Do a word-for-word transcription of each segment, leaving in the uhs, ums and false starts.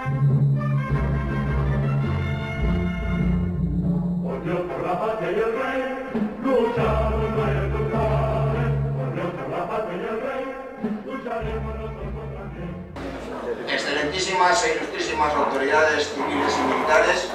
Por Dios, por la patria y el rey, luchamos nuestros padres. Por Dios, por la patria y el rey, lucharemos nosotros también. Excelentísimas e ilustrísimas autoridades civiles y militares,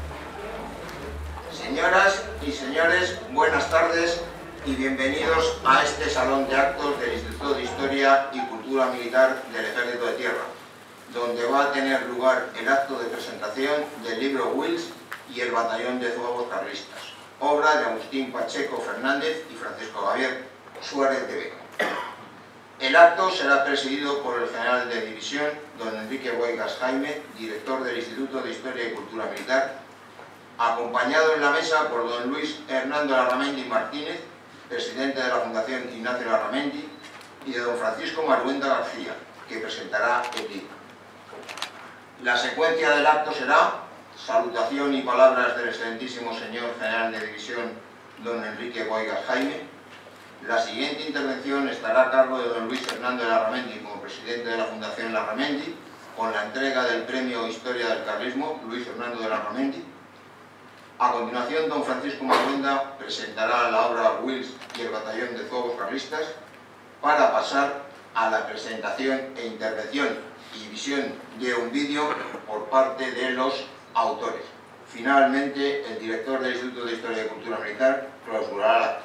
señoras y señores, buenas tardes y bienvenidos a este salón de actos del Instituto de Historia y Cultura Militar del Ejército de Tierra, donde va a tener lugar el acto de presentación del libro Wills y el Batallón de Zuavos Carlistas, obra de Agustín Pacheco Fernández y Francisco Javier Suárez de Vega. El acto será presidido por el general de división, don Enrique Boigas Jaime, director del Instituto de Historia y Cultura Militar, acompañado en la mesa por don Luis Hernando Larramendi Martínez, presidente de la Fundación Ignacio Larramendi, y de don Francisco Maruenda García, que presentará el libro. La secuencia del acto será salutación y palabras del excelentísimo señor general de división, don Enrique Boigas Jaime. La siguiente intervención estará a cargo de don Luis Hernando Larramendi como presidente de la Fundación Larramendi, con la entrega del premio Historia del Carlismo, Luis Hernando de Larramendi. A continuación, don Francisco Maruenda presentará la obra Wills y el Batallón de Zuavos Carlistas, para pasar a la presentación e intervención y visión de un vídeo por parte de los autores. Finalmente, el director del Instituto de Historia y Cultura Militar clausurará el acto.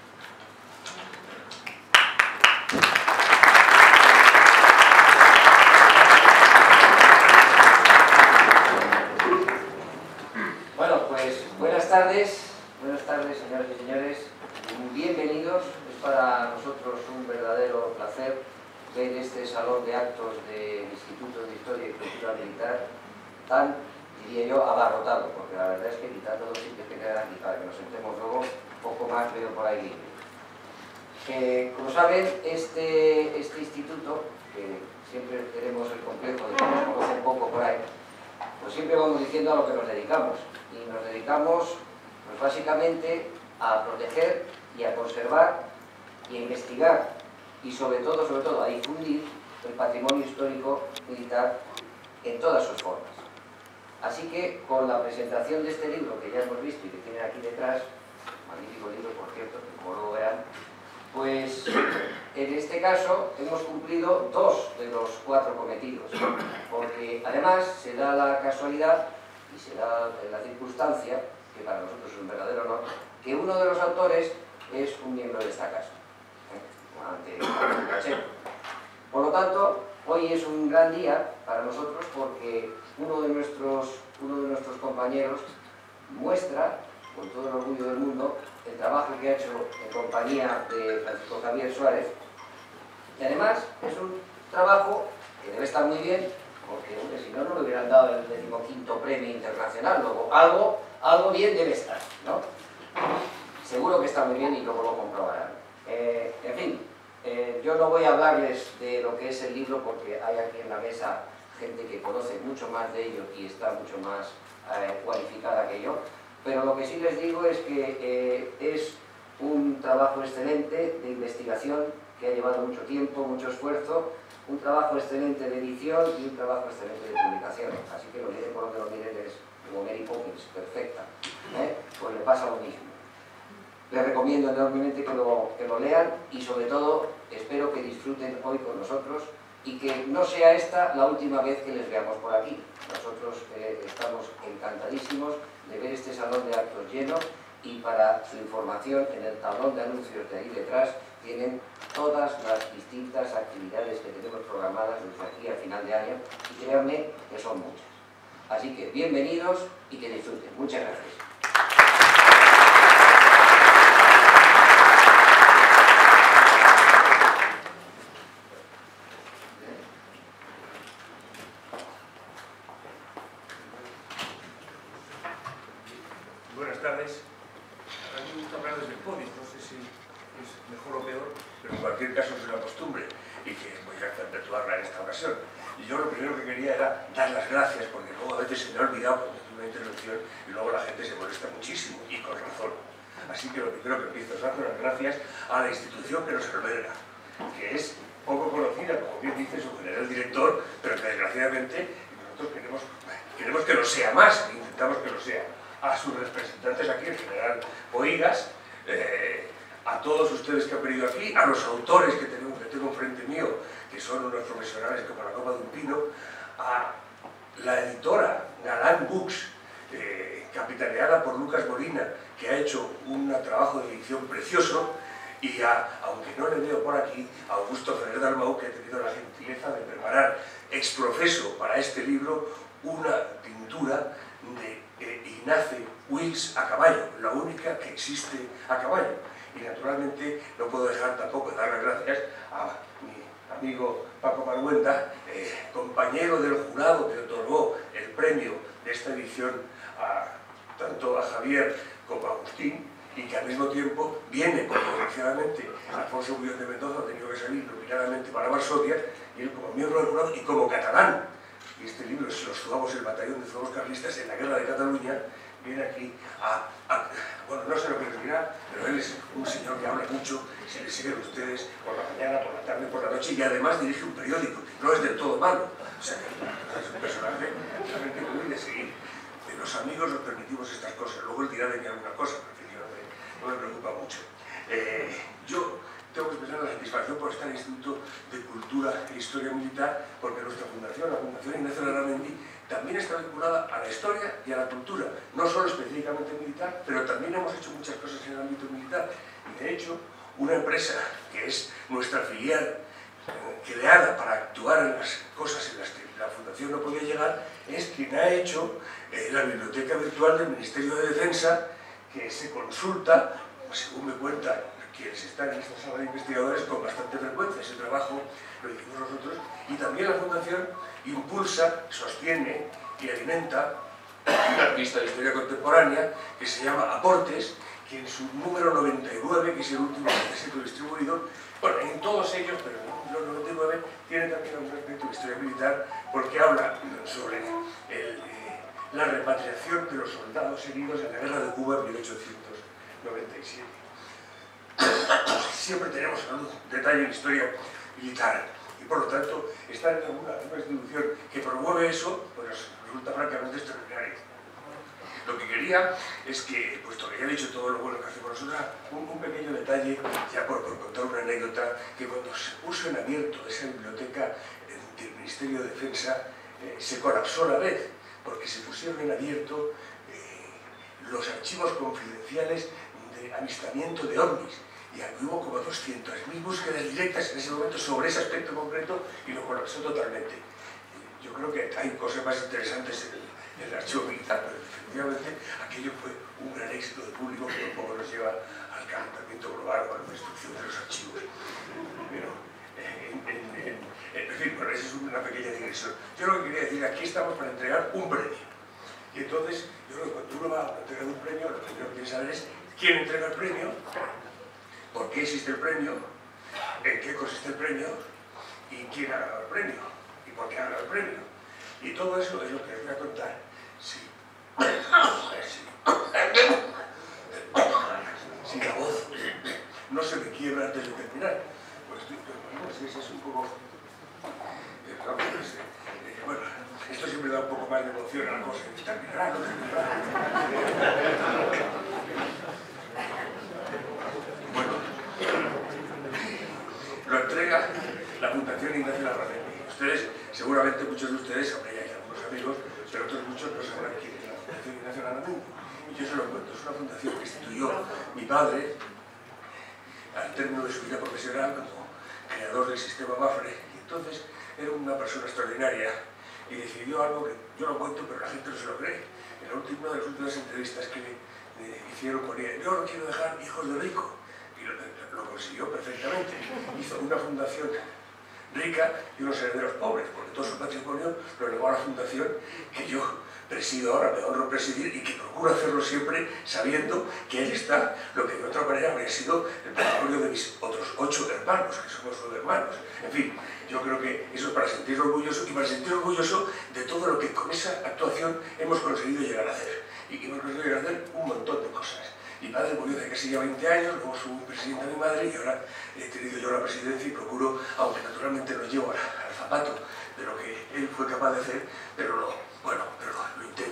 Bueno, pues buenas tardes, buenas tardes señoras y señores, bienvenidos. Es para nosotros un verdadero placer ver este salón de actos del Instituto de Historia y Cultura Militar tan, diría yo, abarrotado, porque la verdad es que quitando los sitios que quedan aquí para que nos sentemos luego, poco más veo por ahí libre. Que, como saben, este, este instituto, que siempre tenemos el complejo de que nos conocen poco por ahí, pues siempre vamos diciendo a lo que nos dedicamos. Y nos dedicamos, pues básicamente, a proteger y a conservar y a investigar y sobre todo, sobre todo, a difundir el patrimonio histórico militar en todas sus formas. Así que, con la presentación de este libro que ya hemos visto y que tienen aquí detrás, magnífico libro, por cierto, que como lo verán, pues en este caso hemos cumplido dos de los cuatro cometidos, porque además se da la casualidad y se da la circunstancia, que para nosotros es un verdadero honor, que uno de los autores es un miembro de esta casa, ¿eh? Ante Pacheco. Por lo tanto, hoy es un gran día para nosotros porque uno de nuestros, uno de nuestros compañeros muestra, con todo el orgullo del mundo, el trabajo que ha hecho en compañía de Francisco Javier Suárez, y además es un trabajo que debe estar muy bien, porque hombre, si no, no le hubieran dado el decimoquinto premio internacional, luego algo, algo bien debe estar, ¿no? Seguro que está muy bien y luego lo comprobarán. Eh, en fin, eh, yo no voy a hablarles de lo que es el libro porque hay aquí en la mesa gente que conoce mucho más de ello y está mucho más eh, cualificada que yo, pero lo que sí les digo es que eh, es un trabajo excelente de investigación que ha llevado mucho tiempo, mucho esfuerzo, un trabajo excelente de edición y un trabajo excelente de publicación. Así que lo miren por donde lo miren, es como Mary Poppins, perfecta. ¿Eh? Pues le pasa lo mismo. Les recomiendo enormemente que lo, que lo lean y sobre todo espero que disfruten hoy con nosotros y que no sea esta la última vez que les veamos por aquí. Nosotros eh, estamos encantadísimos de ver este salón de actos lleno y para su información en el tablón de anuncios de ahí detrás tienen todas las distintas actividades que tenemos programadas desde aquí a final de año y créanme que son muchas. Así que bienvenidos y que disfruten. Muchas gracias. Buenas tardes. A mí me gusta hablar desde el podio, no sé si es mejor o peor, pero en cualquier caso es una costumbre y que voy a perpetuarla en esta ocasión. Y yo lo primero que quería era dar las gracias, porque luego a veces se me ha olvidado cuando tuve una intervención y luego la gente se molesta muchísimo, y con razón. Así que lo primero que empiezo es dar las gracias a la institución que nos alberga, que es poco conocida, como bien dice su general director, pero que desgraciadamente nosotros queremos sea más, intentamos que lo sea, a sus representantes aquí, el general Bohigas, eh, a todos ustedes que han venido aquí, a los autores que tengo, que tengo enfrente mío, que son unos profesionales como la copa de un pino, a la editora Galán Books, eh, capitaneada por Lucas Molina, que ha hecho un trabajo de edición precioso, y a, aunque no le veo por aquí, a Augusto Ferrer Dalmau, que ha tenido la gentileza de preparar ex profeso para este libro una pintura de eh, Ignace Wills a caballo, la única que existe a caballo. Y naturalmente no puedo dejar tampoco de dar las gracias a mi amigo Paco Marguenda, eh, compañero del jurado que otorgó el premio de esta edición a, tanto a Javier como a Agustín, y que al mismo tiempo viene, porque desgraciadamente Alfonso Bullón de Mendoza ha tenido que salir nominadamente para Varsovia, y él como miembro del jurado y como catalán, y este libro es Los Zuavos, el batallón de zuavos carlistas en la guerra de Cataluña, viene aquí a, a, bueno, no sé lo que les dirá, pero él es un señor que habla mucho, se le siguen ustedes por la mañana, por la tarde, por la noche, y además dirige un periódico, que no es del todo malo, o sea, que es un personaje realmente muy de seguir. De los amigos nos permitimos estas cosas, luego él dirá de mí alguna cosa, pero no me preocupa mucho. Eh, yo tengo que expresar la satisfacción por estar en el Instituto de Cultura e Historia Militar, porque nuestra fundación, la Fundación Ignacio Larramendi, también está vinculada a la historia y a la cultura, no solo específicamente militar, pero también hemos hecho muchas cosas en el ámbito militar. Y de hecho, una empresa que es nuestra filial, eh, creada para actuar en las cosas en las que la Fundación no podía llegar, es quien ha hecho eh, la biblioteca virtual del Ministerio de Defensa, que se consulta, según me cuentan quienes están en esta sala de investigadores, con bastante frecuencia. Ese trabajo lo hicimos nosotros, y también la Fundación impulsa, sostiene y alimenta una revista de historia contemporánea que se llama Aportes, que en su número noventa y nueve, que es el último que se ha distribuido, bueno, en todos ellos, pero en el número noventa y nueve tiene también un aspecto de historia militar, porque habla sobre el, eh, la repatriación de los soldados heridos en la guerra de Cuba en mil ochocientos noventa y siete. Siempre tenemos algún detalle en historia militar, y por lo tanto estar en una, una institución que promueve eso, pues resulta francamente extraordinario. Lo que quería es que, puesto que ya he dicho todo lo bueno que hacemos nosotros, un, un pequeño detalle, ya por, por contar una anécdota, que cuando se puso en abierto esa biblioteca del Ministerio de Defensa, eh, se colapsó la red, porque se pusieron en abierto eh, los archivos confidenciales de avistamiento de ovnis, y hubo como doscientas mil búsquedas directas en ese momento sobre ese aspecto concreto, y lo colapsó totalmente. Yo creo que hay cosas más interesantes en el, en el archivo militar, pero definitivamente aquello fue un gran éxito de público que tampoco nos lleva al calentamiento global o a la destrucción de los archivos. Pero, eh, en, en, en, en fin, bueno, esa es una pequeña digresión. Yo lo que quería decir, aquí estamos para entregar un premio. Y entonces, yo creo que cuando uno va a entregar un premio, lo primero que tiene que saber es quién entrega el premio, por qué existe el premio, en qué consiste el premio, y quién ha ganado el premio, y por qué ha ganado el premio. Y todo eso es lo que les voy a contar. Sí. Sí. Si la voz no se me quiebra antes de terminar, pues estoy, no sé, es un poco... Bueno, esto siempre da un poco más de emoción a la cosa. Terminará, no terminará. Bueno, lo entrega la Fundación Ignacio Larramendi. Ustedes, seguramente muchos de ustedes, hombre, ya hay algunos amigos, pero otros muchos no sabrán quién es la Fundación Ignacio Larramendi. Y yo se lo cuento, es una fundación que instituyó mi padre al término de su vida profesional como creador del sistema Mafre, y entonces era una persona extraordinaria y decidió algo que yo lo cuento, pero la gente no se lo cree. En la última, una de las últimas entrevistas que le, le hicieron ponía: yo no quiero dejar hijos de rico, y lo, lo consiguió perfectamente. Hizo una fundación rica y unos herederos pobres, porque todo su patrimonio lo elevó a la fundación que yo presido ahora, me honro presidir, y que procuro hacerlo siempre sabiendo que él está, lo que de otra manera habría sido el patrimonio de mis otros ocho hermanos, que somos nueve hermanos. En fin, yo creo que eso es para sentir orgulloso, y para sentir orgulloso de todo lo que con esa actuación hemos conseguido llegar a hacer. Y hemos conseguido llegar a hacer un montón de cosas. Mi padre murió hace casi ya veinte años, luego fui presidente de mi madre, y ahora he tenido yo la presidencia y procuro, aunque naturalmente no llevo al, al zapato de lo que él fue capaz de hacer, pero no, bueno, pero lo, lo intento.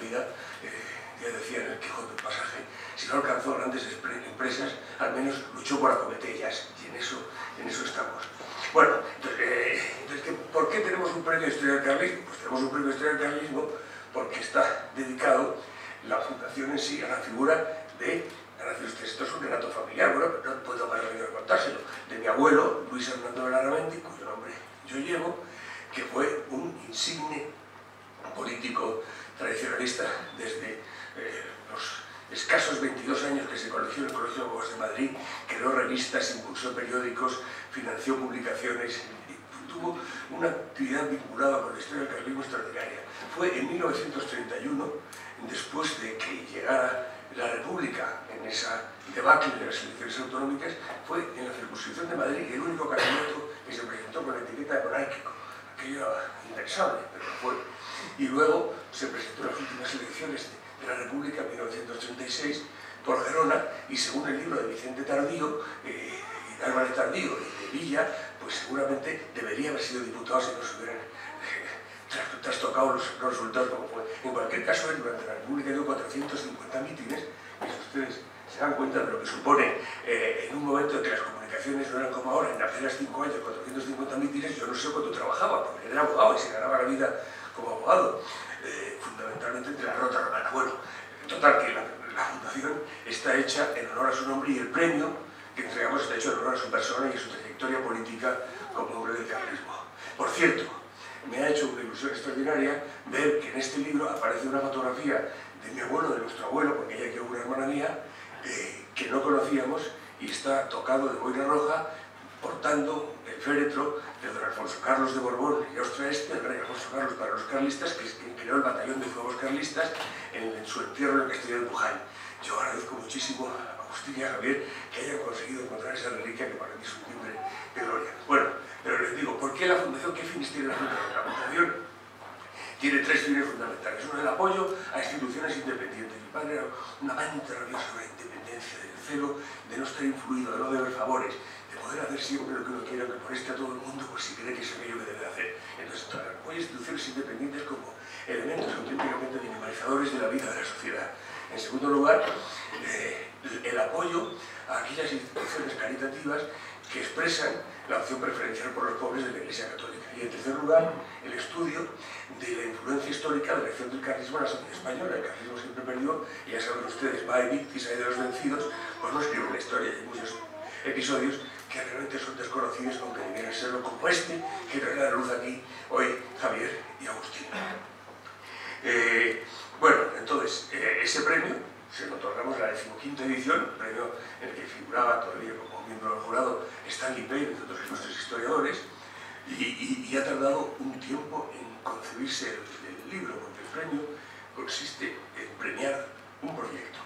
vida, eh, ya decía en el Quijote del pasaje, si no alcanzó grandes empresas, al menos luchó por acometerlas, y en eso, en eso estamos. Bueno, entonces, eh, entonces, ¿por qué tenemos un premio de Historia del Carlismo? Pues tenemos un premio de Historia del Carlismo porque está dedicado la fundación en sí a la figura de, ahora dice usted, esto es un relato familiar, bueno, pero no puedo parar de contárselo, de mi abuelo, Luis Hernando de Larramendi, cuyo nombre yo llevo, que fue un insigne político tradicionalista desde eh, los escasos veintidós años que se colegió en el Colegio de Abogados de Madrid, creó revistas, impulsó periódicos, financió publicaciones y tuvo una actividad vinculada con la historia del carlismo extraordinaria. Fue en mil novecientos treinta y uno, después de que llegara la República en esa debacle de las elecciones autonómicas, fue en la circunscripción de Madrid el único candidato que se presentó con la etiqueta de monárquico. Aquello era impensable, pero fue. Y luego se presentó en las últimas elecciones de la República en mil novecientos treinta y seis por Gerona, y según el libro de Vicente Tardío, eh, y de Álvarez Tardío y de Villa, pues seguramente debería haber sido diputado si no se hubieran eh, trastocado los, los resultados como fue. En cualquier caso, él durante la República dio cuatrocientos cincuenta mítines, y si ustedes se dan cuenta de lo que supone eh, en un momento en que las comunicaciones no eran como ahora, en apenas cinco años, cuatrocientos cincuenta mítines, yo no sé cuánto trabajaba, porque él era abogado y se ganaba la vida como abogado, eh, fundamentalmente entre la Rota Romana. Bueno, total, que la, la fundación está hecha en honor a su nombre, y el premio que entregamos está hecho en honor a su persona y a su trayectoria política como hombre del carlismo. Por cierto, me ha hecho una ilusión extraordinaria ver que en este libro aparece una fotografía de mi abuelo, de nuestro abuelo, porque ella quedó una hermana mía, eh, que no conocíamos, y está tocado de boina roja, portando el féretro de don Alfonso Carlos de Borbón y Austria-Este, el rey Alfonso Carlos para los carlistas, que, que creó el batallón de fuegos carlistas en, en su entierro en el castillo de Buján. Yo agradezco muchísimo a Agustín y a Javier que hayan conseguido encontrar esa reliquia, que para mí es un timbre de gloria. Bueno, pero les digo, ¿por qué la fundación? ¿Qué fines tiene la fundación? La fundación tiene tres fines fundamentales. Uno, el apoyo a instituciones independientes. Mi padre era un amante rabioso de la independencia, del celo de no estar influido, de no deber favores, de poder hacer siempre lo que uno quiera, que moleste a todo el mundo, pues si cree que es aquello que debe hacer. Entonces, el apoyo a instituciones independientes como elementos auténticamente dinamizadores de la vida de la sociedad. En segundo lugar, eh, el apoyo a aquellas instituciones caritativas que expresan la opción preferencial por los pobres de la Iglesia Católica. Y en tercer lugar, el estudio de la influencia histórica de la acción del carlismo en la sociedad española. El carlismo siempre perdió, y ya saben ustedes, va y victis, hay de los vencidos, pues no escriben la historia. Hay muchos episodios que realmente son desconocidos, aunque debieran serlo, como este, que trae a la luz aquí hoy Javier y Agustín. Eh, bueno, entonces, eh, ese premio se lo otorgamos en la decimoquinta edición, un premio en el que figuraba todavía como miembro del jurado Stanley Payne, entre otros ilustres historiadores, y, y, y ha tardado un tiempo en concebirse el, el libro, porque el premio consiste en premiar un proyecto.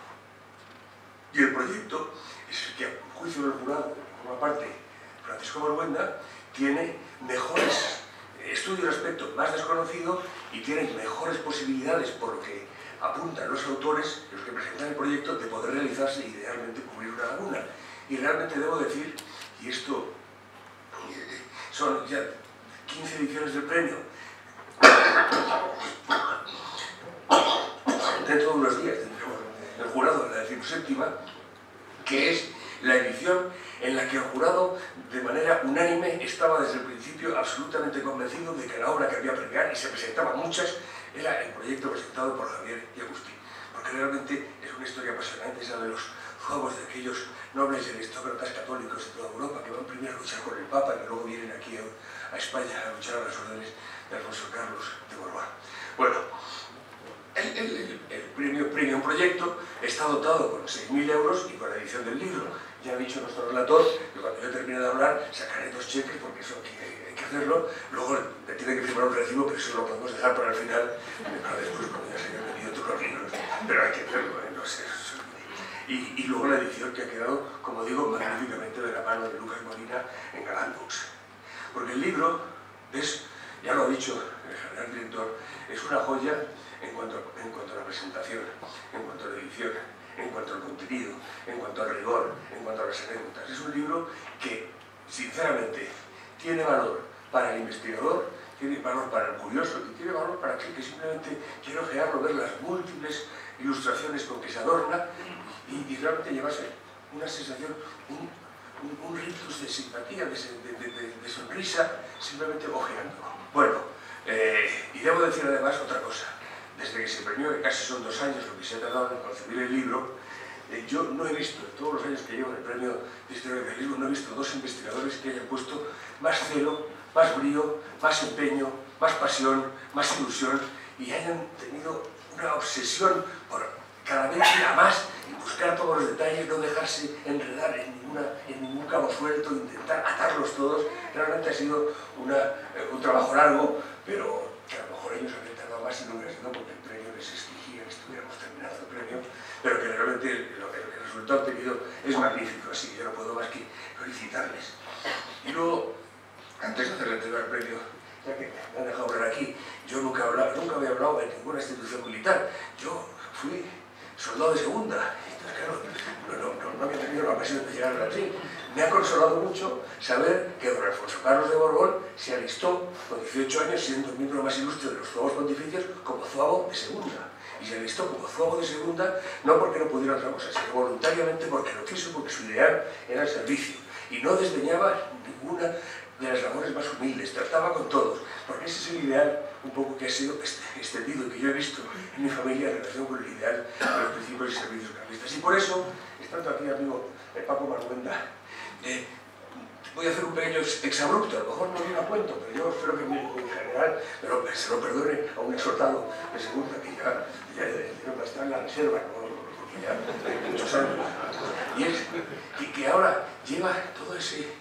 Y el proyecto es el que, a juicio del jurado, por una parte, Francisco Borbuenda, tiene mejores estudios al respecto, más desconocido, y tiene mejores posibilidades, por lo que apuntan los autores, los que presentan el proyecto, de poder realizarse y realmente cubrir una laguna. Y realmente debo decir, y esto eh, son ya quince ediciones del premio, dentro de unos días, el jurado de la decimoséptima, que es la edición en la que el jurado, de manera unánime, estaba desde el principio absolutamente convencido de que la obra que había a premiar, y se presentaban muchas, era el proyecto presentado por Javier y Agustín. Porque realmente es una historia apasionante, esa de los juegos de aquellos nobles y aristócratas católicos de toda Europa que van primero a luchar con el Papa y que luego vienen aquí a, a España a luchar a las órdenes de Alfonso Carlos de Borbón. Bueno, el, el, el, el premio Premium Proyecto está dotado con seis mil euros y con la edición del libro. Ya ha dicho nuestro relator que cuando yo termine de hablar sacaré dos cheques, porque eso hay que, hay que hacerlo. Luego me tiene que firmar un recibo, pero eso lo podemos dejar para el final, para después cuando ya se hayan venido todos los libros. Pero hay que hacerlo, ¿eh? No sé. Y, y luego la edición que ha quedado, como digo, magníficamente de la mano de Lucas Molina en Galán Books. Porque el libro es, ya lo ha dicho el general director, es una joya en cuanto, en cuanto a la presentación, en cuanto a la edición, en cuanto al contenido, en cuanto al rigor, en cuanto a las anécdotas. Es un libro que, sinceramente, tiene valor para el investigador tiene valor para el curioso y tiene valor para aquel que simplemente quiere ojearlo, ver las múltiples ilustraciones con que se adorna y, y realmente llevarse una sensación, un, un, un rictus de simpatía, de, de, de, de sonrisa, simplemente ojeando. Bueno, eh, y debo decir además otra cosa. Desde que se premió, que casi son dos años lo que se ha tardado en concebir el libro, eh, yo no he visto, en todos los años que llevo en el premio de Historia del Realismo, no he visto dos investigadores que hayan puesto más celo, más brío, más empeño, más pasión, más ilusión y hayan tenido una obsesión por cada vez ir a más y buscar todos los detalles, no dejarse enredar en, ninguna, en ningún cabo suelto, intentar atarlos todos. Realmente ha sido una, eh, un trabajo largo, pero que a lo mejor ellos habrían tardado más y no hubiera sido porque el premio les exigía que estuviéramos terminando el premio, pero que realmente lo que, el resultado obtenido es magnífico, así que yo no puedo más que felicitarles. Y luego, antes de hacer la entrega del premio, ya que me han dejado hablar aquí, yo nunca, hablaba, nunca había hablado de ninguna institución militar. Yo fui soldado de segunda, entonces claro, no, no, no, no había tenido la ocasión de llegar a Latín. Me ha consolado mucho saber que don Alfonso Carlos de Borbón se alistó con dieciocho años, siendo el miembro más ilustre de los zuavos pontificios, como zuavo de segunda. Y se alistó como zuavo de segunda, no porque no pudiera otra cosa, sino voluntariamente porque lo quiso, porque su ideal era el servicio. Y no desdeñaba ninguna de las labores más humildes, trataba con todos, porque ese es el ideal un poco que ha sido extendido y que yo he visto en mi familia en relación con el ideal de los principios y servicios carlistas. Y por eso, estando aquí amigo eh, Paco Marguenda, eh, voy a hacer un pequeño exabrupto, a lo mejor no viene a cuento, pero yo espero que en general pero se lo perdone a un exhortado de segunda que ya, ya, ya, ya está en la reserva, ¿no? Porque ya hay muchos años, y es que, que ahora lleva todo ese...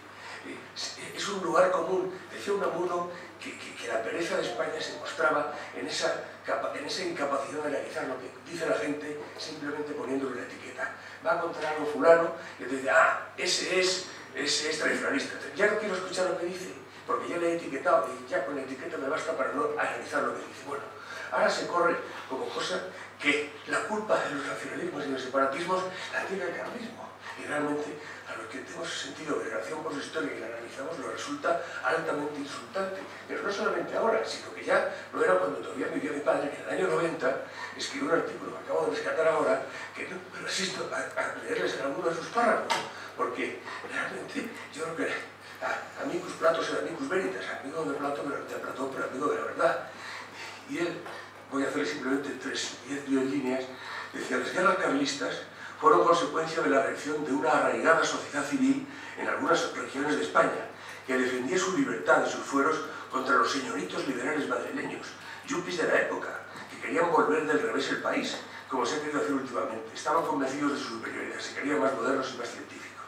Es un lugar común. Decía Unamuno que, que, que la pereza de España se mostraba en esa, en esa incapacidad de analizar lo que dice la gente simplemente poniéndole una etiqueta. Va a contar algo fulano y te dice, ah, ese es, ese es tradicionalista. Ya no quiero escuchar lo que dice, porque ya le he etiquetado y ya con la etiqueta me basta para no analizar lo que dice. Bueno, ahora se corre como cosa que la culpa de los nacionalismos y los separatismos la tiene el carlismo. Y realmente a los que tenemos sentido de relación con su historia y la analizamos nos resulta altamente insultante. Pero no solamente ahora, sino que ya lo era cuando todavía vivía mi padre, que en el año noventa escribió un artículo que acabo de rescatar ahora, que no me resisto a, a leerles en alguno de sus párrafos, porque realmente yo creo que a, amicus Plato sed amicus veritas, amigo de Plato, pero de Platón, pero amigo de la verdad. Y él, voy a hacerle simplemente tres, diez, diez líneas, decía, las guerras carlistas fueron consecuencia de la reacción de una arraigada sociedad civil en algunas regiones de España, que defendía su libertad y sus fueros contra los señoritos liberales madrileños, yuppies de la época, que querían volver del revés el país, como se ha querido hacer últimamente. Estaban convencidos de su superioridad, se querían más modernos y más científicos.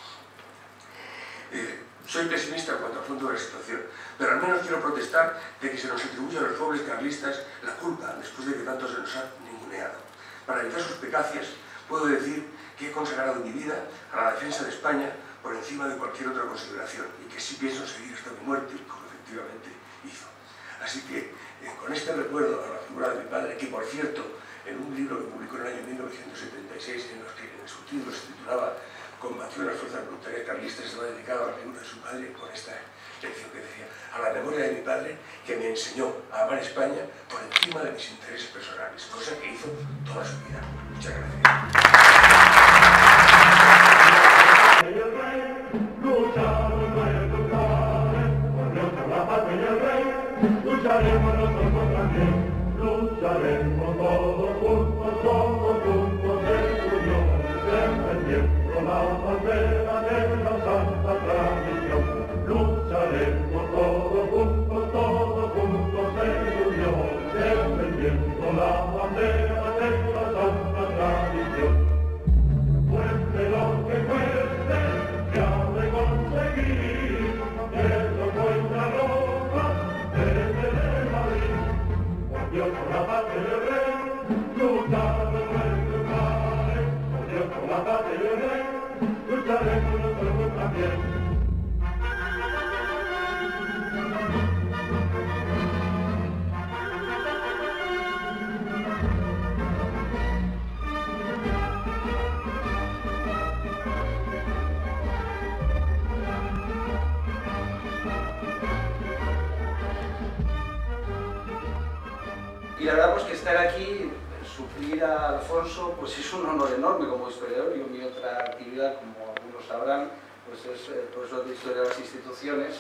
Eh, soy pesimista en cuanto al fondo de la situación, pero al menos quiero protestar de que se nos atribuye a los pobres carlistas la culpa, después de que tanto se nos ha ninguneado. Para evitar suspicacias, puedo decir que he consagrado mi vida a la defensa de España por encima de cualquier otra consideración y que sí pienso seguir hasta mi muerte, como efectivamente hizo. Así que, eh, con este recuerdo a la figura de mi padre, que por cierto, en un libro que publicó en el año mil novecientos setenta y seis, en, los que, en su título se titulaba Combatió en las fuerzas voluntarias carlistas, estaba dedicado a la figura de su padre, con esta lección que decía, a la memoria de mi padre, que me enseñó a amar España por encima de mis intereses personales, cosa que hizo toda su vida. Muchas gracias. Lucharemos nosotros también, lucharemos todos juntos, todos juntos en unión, defendiendo la bandera de la santa tradición. Lucharemos todos juntos, todos juntos en unión, defendiendo la bandera de la santa tradición. Cueste lo que cueste, se ha de conseguir, eso nuestra ropa desde el Madrid. Por Dios, por la patria del rey, luchar nuestros padres. Por Dios, por la patria del rey, lucharemos nosotros también. Y la verdad pues que estar aquí, suplir a Alfonso, pues es un honor enorme como historiador. Yo mi otra actividad, como algunos sabrán, pues es eh, profesor de historia de las instituciones,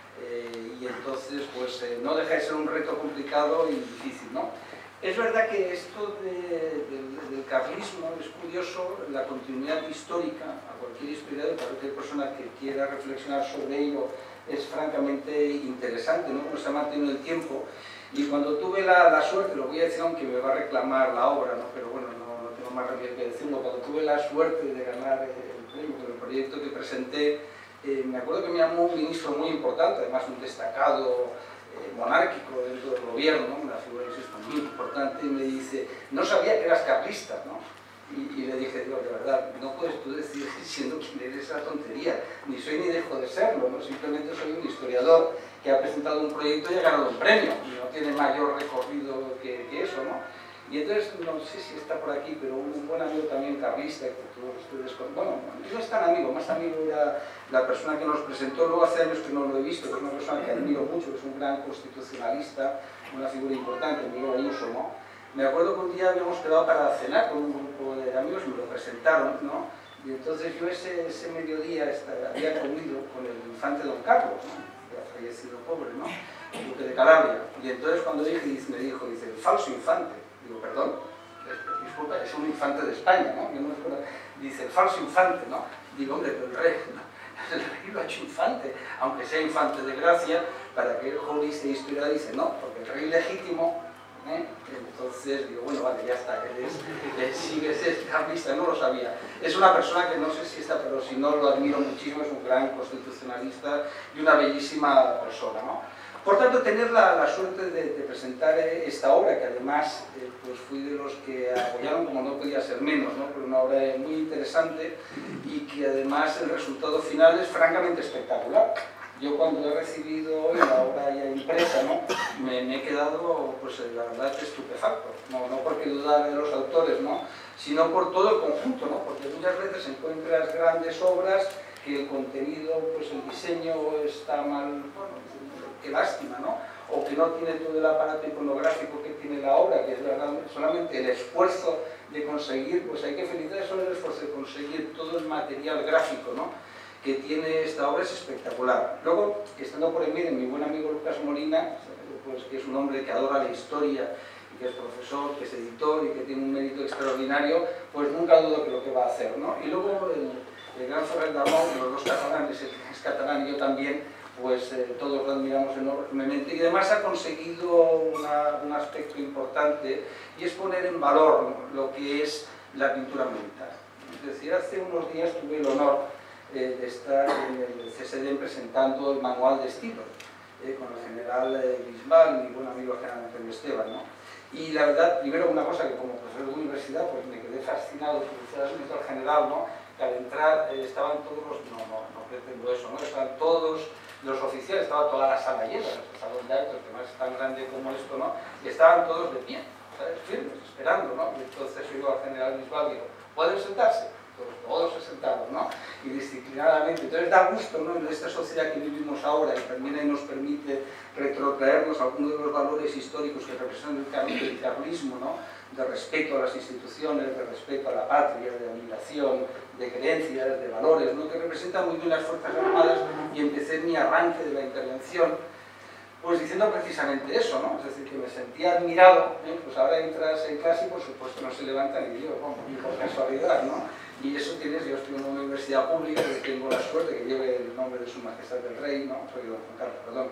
eh, y entonces pues eh, no deja de ser un reto complicado y difícil, ¿no? Es verdad que esto de, del, del carlismo es curioso, la continuidad histórica, a cualquier historiador, a cualquier persona que quiera reflexionar sobre ello, es francamente interesante, ¿no? Como se ha mantenido en el tiempo. Y cuando tuve la, la suerte, lo voy a decir aunque me va a reclamar la obra, ¿no? Pero bueno, no, no tengo más remedio que decirlo, cuando tuve la suerte de ganar el premio con el proyecto que presenté, eh, me acuerdo que me llamó un ministro muy importante, además un destacado eh, monárquico dentro del gobierno, una figura insisto, muy importante, y me dice, no sabía que eras carlista, ¿no? Y, y le dije, Dios, de verdad, no puedes tú decir siendo quien eres esa tontería, ni soy ni dejo de serlo, ¿no? Simplemente soy un historiador que ha presentado un proyecto y ha ganado un premio, y no tiene mayor recorrido que, que eso, ¿no? Y entonces, no sé si está por aquí, pero un buen amigo también carlista, que todos ustedes con... Bueno, no es tan amigo, más amigo era la persona que nos presentó, luego hace años que no lo he visto, que es una persona que admiro mucho, que es un gran constitucionalista, una figura importante, Miguel Ayuso, ¿no? Me acuerdo que un día habíamos quedado para cenar con un grupo de amigos y me lo presentaron, ¿no? Y entonces yo ese, ese mediodía había comido con el infante Don Carlos, ¿no? Que ha fallecido pobre, ¿no? El duque de Calabria. Y entonces cuando dije, me dijo, dice, el falso infante. Digo, perdón, disculpa, es un infante de España, ¿no? No dice, el falso infante, ¿no? Digo, hombre, pero el rey, ¿no? El rey lo ha hecho infante, aunque sea infante de gracia, para que el jurista de historia dice, no, porque el rey legítimo... ¿Eh? Entonces digo, bueno, vale, ya está, él es, él sigue es carlista, no lo sabía. Es una persona que no sé si está, pero si no lo admiro muchísimo, es un gran constitucionalista y una bellísima persona, ¿no? Por tanto, tener la, la suerte de, de presentar esta obra, que además eh, pues fui de los que apoyaron como no podía ser menos, ¿no? Pero una obra muy interesante y que además el resultado final es francamente espectacular. Yo cuando he recibido hoy la obra ya impresa, ¿no? me, me he quedado, pues la verdad, estupefacto. No, no porque dudar de los autores, ¿no? Sino por todo el conjunto, ¿no? Porque muchas veces encuentras grandes obras que el contenido, pues el diseño está mal, bueno, qué lástima, ¿no? O que no tiene todo el aparato iconográfico que tiene la obra, que es solamente el esfuerzo de conseguir, pues hay que felicitar sobre el esfuerzo de conseguir todo el material gráfico, ¿no? que tiene esta obra es espectacular. Luego, estando por el medio, mi buen amigo Lucas Molina, pues, que es un hombre que adora la historia y que es profesor, que es editor y que tiene un mérito extraordinario, pues nunca dudo que lo que va a hacer, ¿no? Y luego el, el gran Ferrer Damón, los dos catalanes, el que es catalán y yo también, pues eh, todos lo admiramos enormemente y además ha conseguido una, un aspecto importante y es poner en valor, ¿no? lo que es la pintura militar. Es decir, hace unos días tuve el honor Eh, de estar en el C S D presentando el manual de estilo eh, con el general eh, Bisbal, mi buen amigo general Antonio Esteban, ¿no? Y la verdad, primero una cosa que como profesor de universidad pues me quedé fascinado, especialmente al general, ¿no? Que al entrar eh, estaban todos los, no, no, no pretendo eso, ¿no? Estaban todos los oficiales, estaba toda la sala llena, el salón de actos, que más es tan grande como esto, ¿no? Y estaban todos de pie, ¿sabes? Firmes, esperando, ¿no? Y entonces yo al general Bisbal digo, ¿pueden sentarse? Todos sentados, ¿no? Y disciplinadamente. Entonces da gusto, ¿no? En esta sociedad que vivimos ahora y también nos permite retrotraernos a algunos de los valores históricos que representan el carlismo, ¿no? De respeto a las instituciones, de respeto a la patria, de admiración, de creencias, de valores, ¿no? Que representan muy bien las Fuerzas Armadas y empecé mi arranque de la intervención pues diciendo precisamente eso, ¿no? Es decir, que me sentía admirado, ¿eh? Pues ahora entras en clase y por supuesto no se levantan y digo, bueno, por casualidad, ¿no? Y eso tienes, yo estoy en una universidad pública que tengo la suerte que lleve el nombre de su majestad del rey, ¿no? Soy don Juan Carlos, perdón,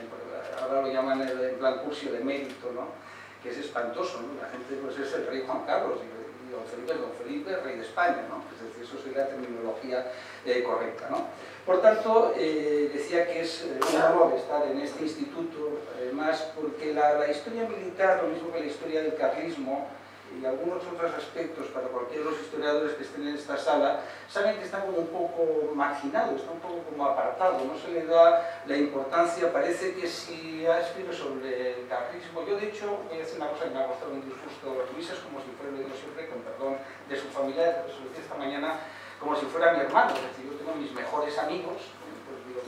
ahora lo llaman el, en plan curso de mérito, ¿no? Que es espantoso, ¿no? La gente pues es el rey Juan Carlos y, y don Felipe, don Felipe, rey de España, ¿no? Es decir, eso sería la terminología eh, correcta, ¿no? Por tanto, eh, decía que es un honor estar en este instituto, además porque la, la historia militar, lo mismo que la historia del carlismo, y algunos otros aspectos para cualquiera de los historiadores que estén en esta sala, saben que están como un poco marginados, están un poco como apartados, no se le da la importancia, parece que si escribe sobre el carlismo, yo de hecho voy a decir una cosa que me ha costado un disgusto, Luis es como si fuera, lo digo siempre, con perdón de su familia, se lo decía esta mañana, como si fuera mi hermano, es decir, yo tengo mis mejores amigos, pues digo, mi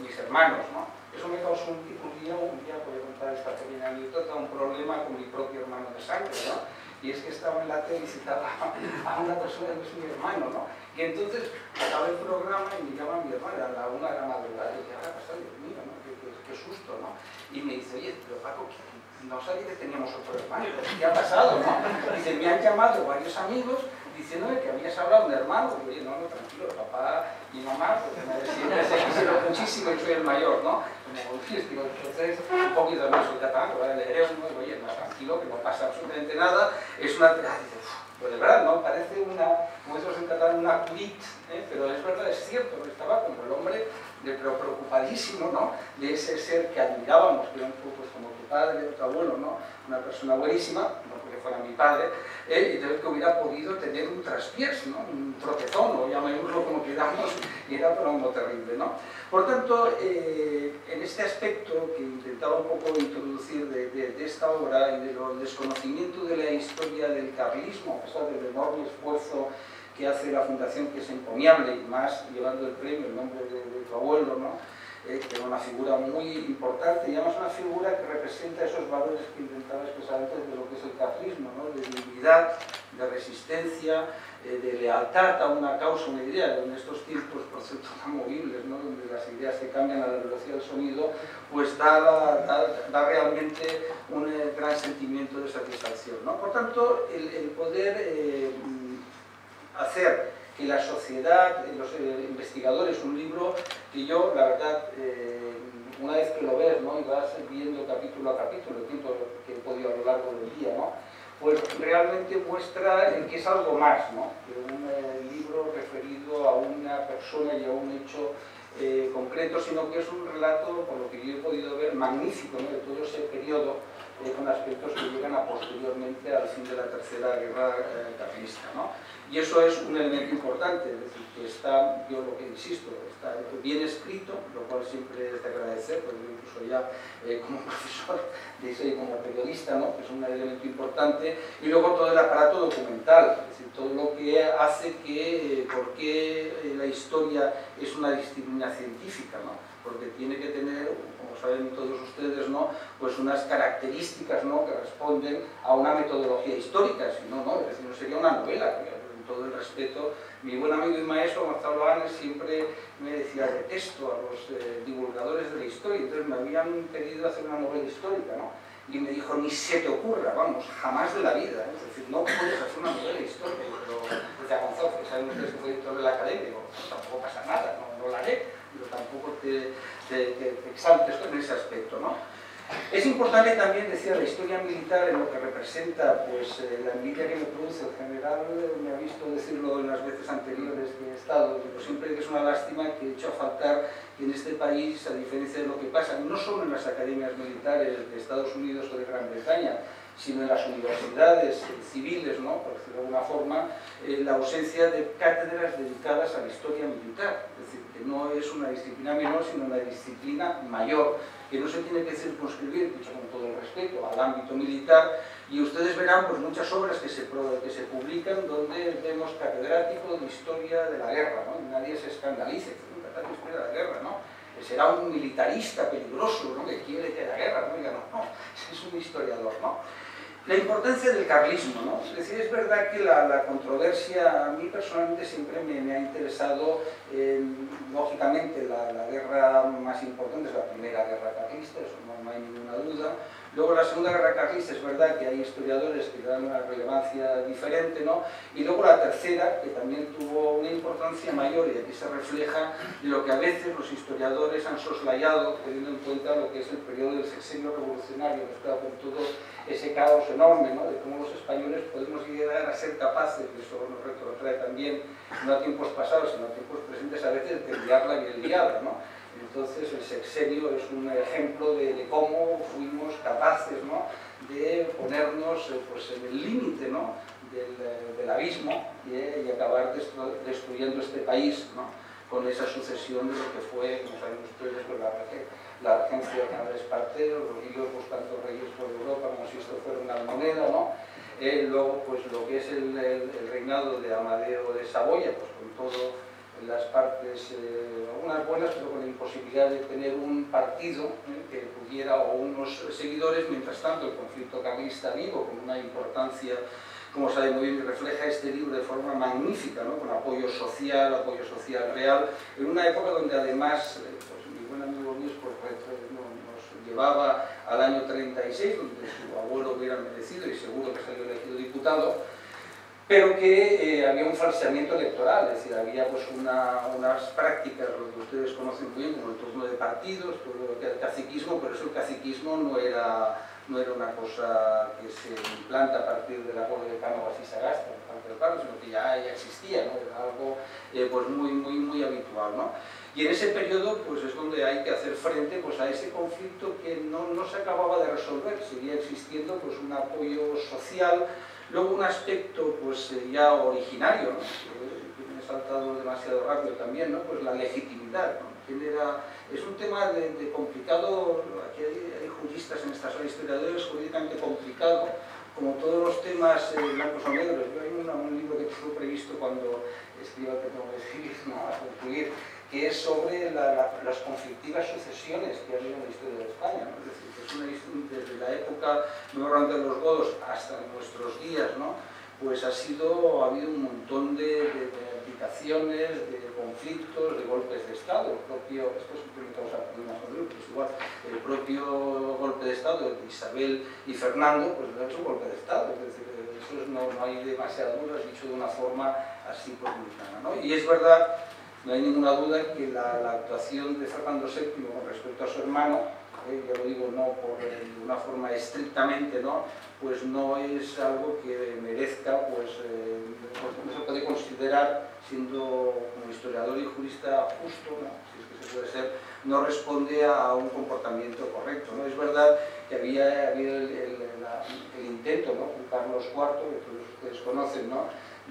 mis hermanos, ¿no? Eso me causó un tipo un día, un día voy a contar esta pequeña anécdota, un problema con mi propio hermano de sangre, ¿no? Y es que estaba en la tele y citaba a una persona que es mi hermano, ¿no? Y entonces acaba el programa y me llama mi hermano a la una de la madrugada y dice, ¿qué ha pasado? Dios mío, ¿no? Qué, qué, qué susto, ¿no? Y me dice, oye, pero Paco, no sabía que teníamos otro hermano, ¿qué ha pasado, no? Dice, me han llamado varios amigos diciéndome que habías hablado de un hermano. Y oye, no, no, tranquilo, papá y mamá, pues siempre se quisieron muchísimo y soy el mayor, ¿no? Como digo, entonces, un poquito no soy catalán, ¿vale? Leeré uno y oye, no, tranquilo, que no pasa absolutamente nada, es una... Ah, dice, pues de verdad, ¿no? Parece una, como decimos en catalán, una culit, ¿eh? Pero es verdad, es cierto, estaba como el hombre de, pero preocupadísimo, ¿no? De ese ser que admirábamos, que era un poco pues, como tu padre o tu abuelo, ¿no? Una persona buenísima, no porque fuera mi padre, ¿eh? Y entonces que hubiera podido tener un traspiés, ¿no? Un tropezón, o llamémoslo como queramos, y era pero algo terrible, ¿no? Por tanto, eh, en este aspecto que intentaba un poco introducir de, de, de esta obra y del desconocimiento de la historia del carlismo, a pesar del enorme esfuerzo que hace la Fundación, que es encomiable, y más llevando el premio, el nombre de, de tu abuelo, ¿no? Eh, que era una figura muy importante, y además una figura que representa esos valores que intentaba expresar antes de lo que es el carlismo, ¿no? De dignidad, de resistencia, eh, de lealtad a una causa, una idea. En estos tiempos, por cierto, tan movibles, ¿no? Donde las ideas se cambian a la velocidad del sonido, pues da, da, da realmente un eh, gran sentimiento de satisfacción, ¿no? Por tanto, el, el poder eh, hacer que la sociedad, los eh, investigadores, un libro que yo, la verdad, eh, una vez que lo ves, ¿no? Y vas viendo capítulo a capítulo, el tiempo que he podido a lo largo del día, ¿no? Pues realmente muestra que es algo más, ¿no? Que un eh, libro referido a una persona y a un hecho eh, concreto, sino que es un relato, por lo que yo he podido ver, magnífico, ¿no? De todo ese periodo, eh, con aspectos que llegan a posteriormente al fin de la Tercera Guerra eh, Carlista, ¿no? Y eso es un elemento importante, es decir, que está, yo lo que insisto, está bien escrito, lo cual siempre es de agradecer, porque yo incluso ya eh, como profesor, de eso, y como periodista, ¿no? Que es un elemento importante, y luego todo el aparato documental, es decir, todo lo que hace que, eh, por qué la historia es una disciplina científica, ¿no? Porque tiene que tener, como saben todos ustedes, ¿no? Pues unas características, ¿no? Que responden a una metodología histórica, si no, no, es decir, no sería una novela, con todo el respeto. Mi buen amigo y maestro Gonzalo Anes siempre me decía, detesto a los eh, divulgadores de la historia, entonces me habían pedido hacer una novela histórica, ¿no? Y me dijo, ni se te ocurra, vamos, jamás de la vida, ¿eh? Es decir, no puedes hacer una novela histórica. Pero decía Gonzalo, que saben ustedes que fue director de la academia, digo, pues tampoco pasa nada, no, no la haré, pero tampoco te, te, te, te exaltes en ese aspecto, ¿no? Es importante también, decía, la historia militar en lo que representa, pues eh, la envidia que me produce. El general me ha visto decirlo en las veces anteriores que he estado, pero siempre que es una lástima que he hecho a faltar que en este país, a diferencia de lo que pasa, no solo en las academias militares de Estados Unidos o de Gran Bretaña, sino en las universidades civiles, ¿no? Por decirlo de alguna forma, eh, la ausencia de cátedras dedicadas a la historia militar. Es decir, que no es una disciplina menor, sino una disciplina mayor, que no se tiene que circunscribir, dicho con todo el respeto, al ámbito militar, y ustedes verán pues, muchas obras que se, que se publican donde vemos catedrático de historia de la guerra, ¿no? Y nadie se escandalice, un catedrático de historia de la guerra, ¿no? Será un militarista peligroso, ¿no? Que quiere que haya guerra, ¿no? Y no, no, es un historiador, ¿no? La importancia del carlismo, ¿no? Es decir, es verdad que la, la controversia, a mí personalmente siempre me, me ha interesado, eh, lógicamente la, la guerra más importante es la primera guerra carlista, eso no, no hay ninguna duda. Luego la segunda guerra carlista es verdad que hay historiadores que le dan una relevancia diferente, ¿no? Y luego la tercera, que también tuvo una importancia mayor, y aquí se refleja lo que a veces los historiadores han soslayado, teniendo en cuenta lo que es el periodo del sexenio revolucionario, que está con todo ese caos enorme, ¿no? De cómo los españoles podemos llegar a ser capaces, y eso nos retrotrae también, no a tiempos pasados, sino a tiempos presentes a veces, de liarla bien liada, ¿no? Entonces el sexenio es un ejemplo de, de cómo fuimos capaces, ¿no? De ponernos pues, en el límite, ¿no? del, del abismo y, y acabar destru destruyendo este país, ¿no? Con esa sucesión de lo que fue, como saben ustedes, pues, la, la regencia de Canales Espartero, los hijos buscando reyes por Europa, como si esto fuera una moneda, ¿no? Eh, luego, pues lo que es el, el, el reinado de Amadeo de Saboya, pues con todo en las partes, eh, algunas buenas, pero con la imposibilidad de tener un partido eh, que pudiera, o unos seguidores, mientras tanto el conflicto carlista vivo, con una importancia, como sabe muy bien, refleja este libro de forma magnífica, ¿no? Con apoyo social, apoyo social real, en una época donde además, eh, pues, mi buen amigo Luis pues, nos llevaba al año treinta y seis, donde su abuelo hubiera merecido y seguro que salió elegido diputado, pero que eh, había un falseamiento electoral, es decir, había pues, una, unas prácticas, lo que ustedes conocen muy bien, como el turno de partidos, todo el caciquismo, pero eso el caciquismo no era, no era una cosa que se implanta a partir del acuerdo de Cánovas y Sagasta, sino que ya, ya existía, ¿no? Era algo eh, pues, muy, muy, muy habitual, ¿no? Y en ese periodo pues, es donde hay que hacer frente pues, a ese conflicto que no, no se acababa de resolver, seguía existiendo pues, un apoyo social. Luego un aspecto pues, ya originario, ¿no? que me he saltado demasiado rápido también, ¿no? Pues la legitimidad, ¿no? ¿Quién era? Es un tema de, de complicado, aquí hay, hay juristas en esta sala, historiadores jurídicamente complicado, como todos los temas eh, blancos o negros. Yo hay una, un libro que tengo previsto cuando escriba que tengo que escribir, ¿no? A concluir, que es sobre la, la, las conflictivas sucesiones que ha habido en la historia de España, ¿no? Es decir, que es una, desde la época de los godos hasta nuestros días, ¿no? Pues ha sido, ha habido un montón de, de, de aplicaciones, de conflictos, de golpes de Estado. El propio, esto siempre me causa problemas con él, pues igual, el propio golpe de Estado de Isabel y Fernando, pues ha hecho un golpe de Estado, es decir, eso es, no, no hay demasiada duda, es dicho de una forma así pues muy clara, ¿no? Y es verdad, no hay ninguna duda que la, la actuación de Fernando séptimo con respecto a su hermano, eh, ya lo digo no por, eh, de una forma estrictamente, ¿no? Pues no es algo que merezca, pues, eh, pues no se puede considerar, siendo como historiador y jurista justo, ¿no? Si es que se puede ser, no responde a un comportamiento correcto, ¿no? Es verdad que había habido el, el, la, el intento, ¿no? Con Carlos cuarto, que todos ustedes conocen, ¿no?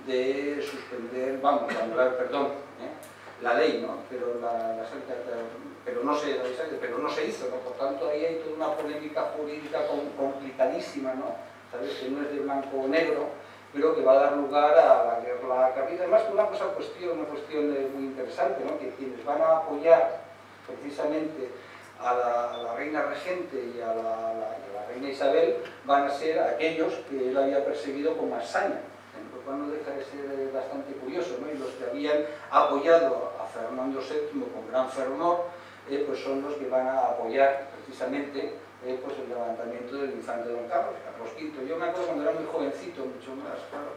De suspender, vamos, anular, perdón, ¿eh? la ley, ¿no? Pero, la, la, pero, no se, pero no se hizo, ¿no? Por tanto, ahí hay toda una polémica jurídica complicadísima, ¿no? ¿Sabes? Que no es de blanco o negro, pero que va a dar lugar a la guerra carlista. Además, una cosa, cuestión, una cuestión muy interesante, ¿no? Que quienes van a apoyar precisamente a la, a la reina regente y a la, la, a la reina Isabel van a ser aquellos que él había perseguido con más saña. No deja de ser bastante curioso, ¿no? Y los que habían apoyado a Fernando séptimo con gran fervor, eh, pues son los que van a apoyar precisamente eh, pues el levantamiento del infante don Carlos, Carlos quinto. Yo me acuerdo cuando era muy jovencito, mucho más, claro,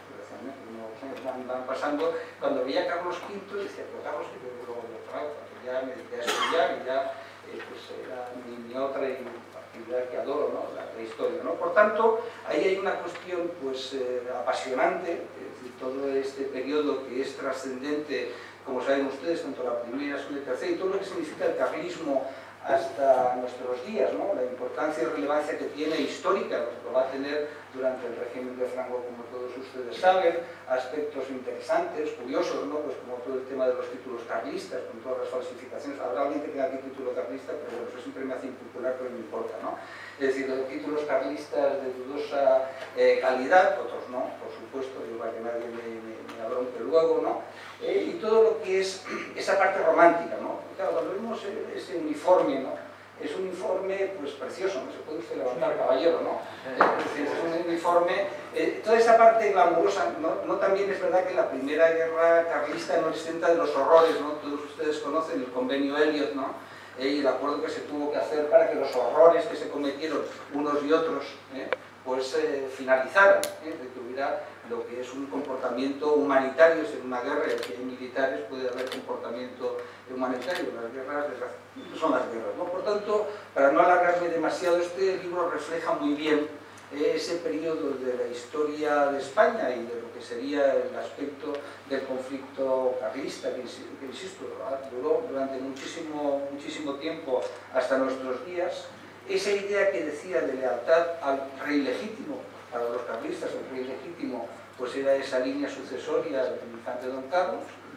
los años van, van pasando, cuando veía a Carlos quinto decía, pero Carlos quinto, luego ya me dediqué a estudiar y ya eh, pues era mi, mi otra actividad que adoro, ¿no? La prehistoria, ¿no? Por tanto, ahí hay una cuestión pues, eh, apasionante, es decir, todo este periodo que es trascendente, como saben ustedes, tanto la primera, segunda y tercera, y todo lo que significa el carlismo hasta nuestros días, ¿no? La importancia y relevancia que tiene histórica, lo va a tener durante el régimen de Franco, como todos ustedes saben, aspectos interesantes, curiosos, ¿no? Pues como todo el tema de los títulos carlistas, con todas las falsificaciones. Habrá alguien que tenga aquí título carlista, pero bueno, eso siempre me hace impopular, pero no importa, ¿no? Es decir, los títulos carlistas de dudosa eh, calidad, otros no, por supuesto, yo para que nadie me, me, me abronque luego, ¿no? Eh, y todo lo que es esa parte romántica, ¿no? Claro, cuando vemos ese uniforme, ¿no? Es un uniforme pues precioso, no se puede usted levantar, caballero, ¿no? Es decir, es un uniforme, eh, toda esa parte glamurosa, ¿no? No también es verdad que la primera guerra carlista no exenta de los horrores, ¿no? Todos ustedes conocen el convenio Elliot, ¿no? Eh, y el acuerdo que se tuvo que hacer para que los horrores que se cometieron unos y otros, ¿eh? pues eh, finalizaran, ¿eh? De que hubiera lo que es un comportamiento humanitario. Si en una guerra en que hay militares puede haber comportamiento humanitario, las guerras son las guerras, ¿no? Por tanto, para no alargarme demasiado, este libro refleja muy bien eh, ese periodo de la historia de España y de lo que sería el aspecto del conflicto carlista, que, que insisto, duró durante muchísimo, muchísimo tiempo hasta nuestros días. Esa idea que decía de lealtad al rey legítimo, para los carlistas el rey legítimo pues era esa línea sucesoria del infante don Carlos,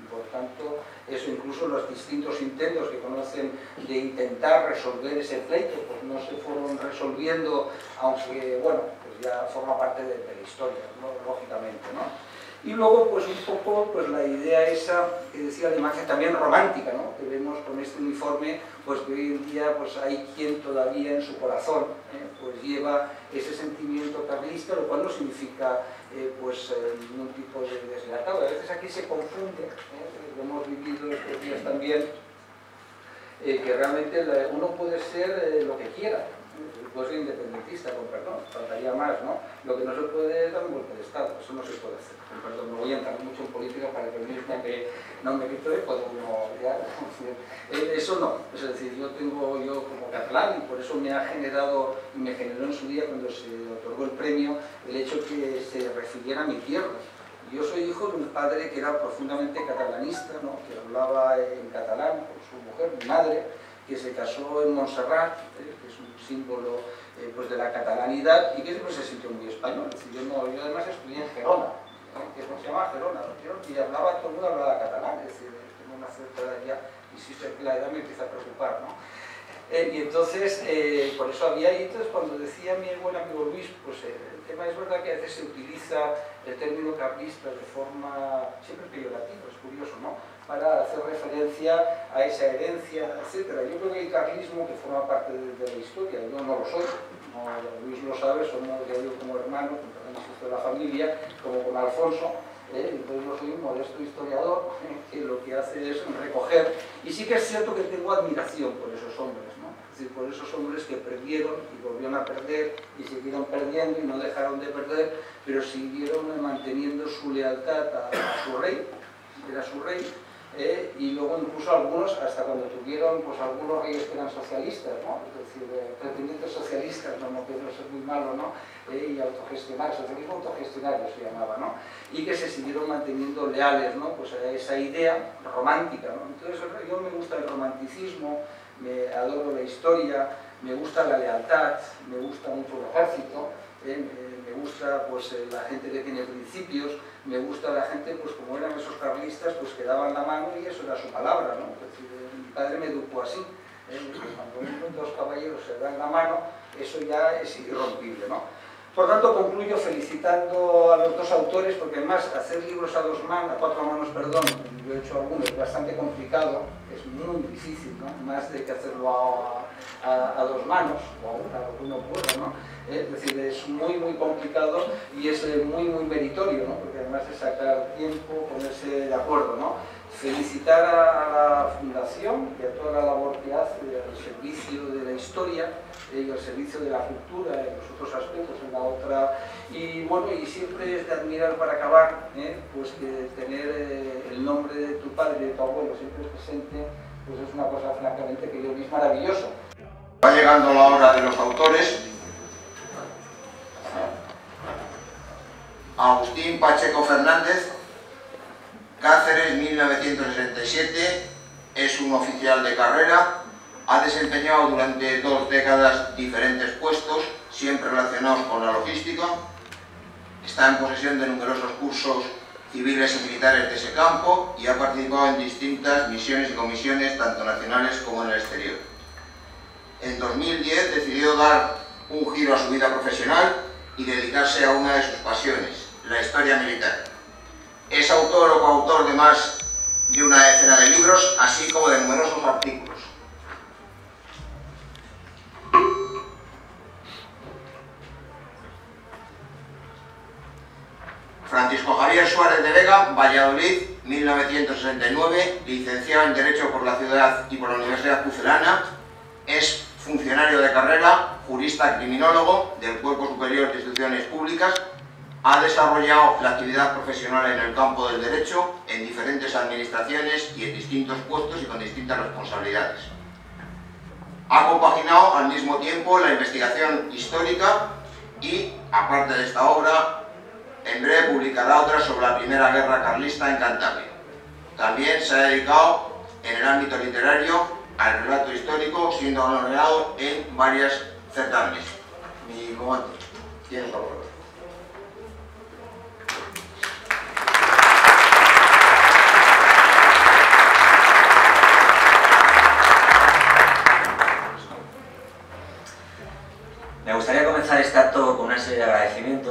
Por tanto, eso, incluso los distintos intentos que conocen de intentar resolver ese pleito, pues no se fueron resolviendo, aunque, bueno, pues ya forma parte de, de la historia, ¿no? Lógicamente, ¿no? Y luego, pues un poco, pues la idea esa que decía la imagen también romántica, ¿no? Que vemos con este uniforme, pues que hoy en día pues hay quien todavía en su corazón ¿eh? pues lleva ese sentimiento carlista, lo cual no significa eh, pues eh, ningún tipo de deslatado. A veces aquí se confunde, ¿eh? Lo hemos vivido estos días también, eh, que realmente la, uno puede ser eh, lo que quiera. Puede ser independentista, con perdón, faltaría más, ¿no? Lo que no se puede es dar un golpe de Estado, eso no se puede hacer. Con perdón, no voy a entrar mucho en política para que el mismo que no me quito de puedo uno ya. Eso no, es decir, yo tengo, yo como catalán, y por eso me ha generado, y me generó en su día cuando se otorgó el premio, el hecho que se refiriera a mi tierra. Yo soy hijo de un padre que era profundamente catalanista, ¿no? Que hablaba en catalán con su mujer, mi madre, que se casó en Montserrat, ¿eh? Que es un símbolo eh, pues de la catalanidad y que siempre se sintió muy español. Es decir, yo, no, yo además estudié en Gerona, ¿eh? Que se llama Gerona, ¿no? Y hablaba, todo el mundo hablaba catalán, es decir, tengo una cierta edad ya, insisto que la edad me empieza a preocupar, ¿no? Eh, y entonces, eh, por eso había hitos, cuando decía mi buen amigo Luis, pues eh, el tema es verdad que a veces se utiliza el término carlista de forma siempre peyorativa, es curioso, ¿no? Para hacer referencia a esa herencia, etcétera. Yo creo que el carlismo, que forma parte de, de la historia, yo no lo soy, no, Luis lo sabe, somos ya yo como hermano, también de la familia, como con Alfonso, ¿eh? Entonces yo soy un modesto historiador, ¿eh? Que lo que hace es recoger, y sí que es cierto que tengo admiración por esos hombres, ¿no? Es decir, por esos hombres que perdieron y volvieron a perder y siguieron perdiendo y no dejaron de perder, pero siguieron manteniendo su lealtad a, a su rey, era su rey, Eh, y luego incluso algunos, hasta cuando tuvieron pues algunos reyes que eran socialistas, ¿no? Es decir, eh, pretendientes socialistas, no, no quiero ser muy malo, ¿no? Eh, y autogestionar, socialismo autogestionario se llamaba, ¿no? Y que se siguieron manteniendo leales, ¿no? Pues a esa idea romántica, ¿no? Entonces yo me gusta el romanticismo, me adoro la historia, me gusta la lealtad, me gusta mucho el ejército, eh, me gusta pues eh, la gente que tiene principios, me gusta la gente, pues como eran esos carlistas, pues que daban la mano y eso era su palabra, ¿no? Es decir, mi padre me educó así, ¿eh? Cuando dos caballeros se dan la mano, eso ya es irrompible, ¿no? Por tanto, concluyo felicitando a los dos autores, porque además hacer libros a dos manos, a cuatro manos, perdón, yo he hecho algunos, es bastante complicado, es muy difícil, ¿no? Más de que hacerlo a, a, a dos manos, o a una, lo que uno pueda, ¿no? Es decir, es muy, muy complicado y es muy, muy meritorio, ¿no? Porque además de sacar tiempo, ponerse de acuerdo, ¿no? Felicitar a la Fundación y a toda la labor que hace al servicio de la historia eh, y al servicio de la cultura en los otros aspectos, en la otra. Y bueno, y siempre es de admirar para acabar, ¿eh? Pues que tener eh, el nombre de tu padre y de tu abuelo siempre presente, pues es una cosa francamente que yo vi maravilloso. Va llegando la hora de los autores. Agustín Pacheco Fernández, Cáceres, mil novecientos sesenta y siete, es un oficial de carrera, ha desempeñado durante dos décadas diferentes puestos, siempre relacionados con la logística, está en posesión de numerosos cursos civiles y militares de ese campo y ha participado en distintas misiones y comisiones, tanto nacionales como en el exterior. En dos mil diez decidió dar un giro a su vida profesional y dedicarse a una de sus pasiones, la historia militar. Es autor o coautor de más de una decena de libros, así como de numerosos artículos. Francisco Javier Suárez de Vega, Valladolid, mil novecientos sesenta y nueve, licenciado en Derecho por la ciudad y por la Universidad Pucelana, es funcionario de carrera, jurista criminólogo del Cuerpo Superior de Instituciones Públicas. Ha desarrollado la actividad profesional en el campo del derecho en diferentes administraciones y en distintos puestos y con distintas responsabilidades. Ha compaginado al mismo tiempo la investigación histórica y, aparte de esta obra, en breve publicará otra sobre la Primera Guerra Carlista en Cantabria. También se ha dedicado en el ámbito literario al relato histórico, siendo galardonado en varias certámenes. Mi comandante, tienes la palabra.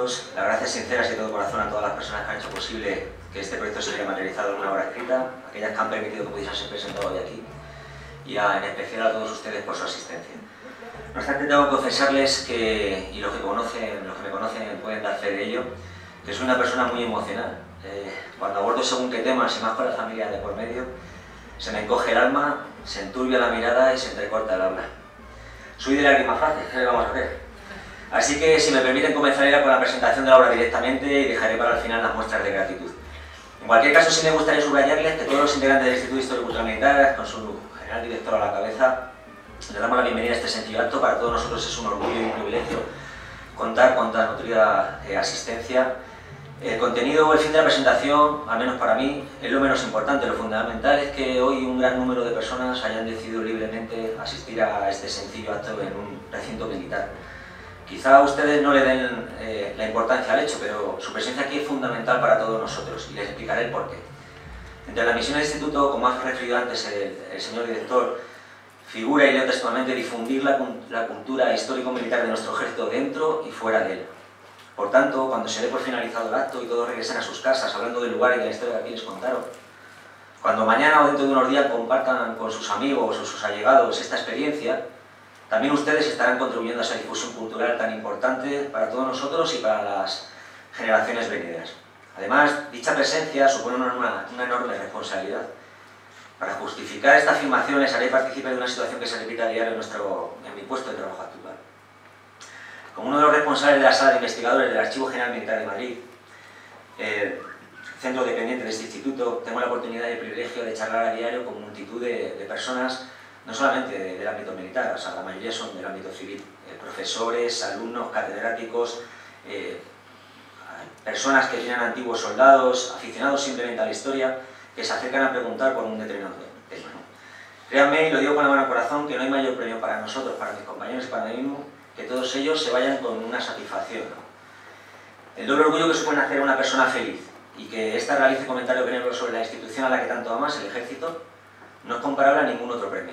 todos. Las gracias sinceras y de todo corazón a todas las personas que han hecho posible que este proyecto se hubiera materializado en una obra escrita, aquellas que han permitido que pudiese ser presentado hoy aquí, y a, en especial a todos ustedes por su asistencia. No obstante, tengo que confesarles que, y los que, conocen, los que me conocen pueden dar fe de ello, que soy una persona muy emocional. Eh, cuando abordo según qué temas, y más con la familia de por medio, se me encoge el alma, se enturbia la mirada y se entrecorta el habla. Soy de lágrimas fáciles, ¿qué le vamos a hacer? Así que, si me permiten, comenzaré con la presentación de la obra directamente y dejaré para el final las muestras de gratitud. En cualquier caso, sí me gustaría subrayarles que todos los integrantes del Instituto de Historia y Cultura Militar, con su general director a la cabeza, le damos la bienvenida a este sencillo acto. Para todos nosotros es un orgullo y un privilegio contar con tan nutrida eh, asistencia. El contenido o el fin de la presentación, al menos para mí, es lo menos importante. Lo fundamental es que hoy un gran número de personas hayan decidido libremente asistir a este sencillo acto en un recinto militar. Quizá ustedes no le den eh, la importancia al hecho, pero su presencia aquí es fundamental para todos nosotros y les explicaré el porqué. Entre las misiones del Instituto, como ha referido antes el, el señor director, figura, y leo textualmente, difundir la, la cultura histórico-militar de nuestro ejército dentro y fuera de él. Por tanto, cuando se dé por finalizado el acto y todos regresen a sus casas hablando del lugar y de la historia que aquí les contaron, cuando mañana o dentro de unos días compartan con sus amigos o sus allegados esta experiencia, también ustedes estarán contribuyendo a esa difusión cultural tan importante para todos nosotros y para las generaciones venideras. Además, dicha presencia supone una, una enorme responsabilidad. Para justificar esta afirmación les haré partícipe de una situación que se repite a diario en, nuestro, en mi puesto de trabajo actual. Como uno de los responsables de la sala de investigadores del Archivo General Militar de Madrid, eh, centro dependiente de este instituto, tengo la oportunidad y el privilegio de charlar a diario con multitud de, de personas, no solamente de, del ámbito militar, o sea, la mayoría son del ámbito civil, eh, profesores, alumnos, catedráticos, eh, personas que tienen antiguos soldados, aficionados simplemente a la historia, que se acercan a preguntar por un determinado tema, ¿no? Créanme, y lo digo con la mano al corazón, que no hay mayor premio para nosotros, para mis compañeros y para mí mismo, que todos ellos se vayan con una satisfacción, ¿no? El doble orgullo que supone hacer a una persona feliz y que ésta realice comentarios benévolos sobre la institución a la que tanto amas, el ejército, no es comparable a ningún otro premio.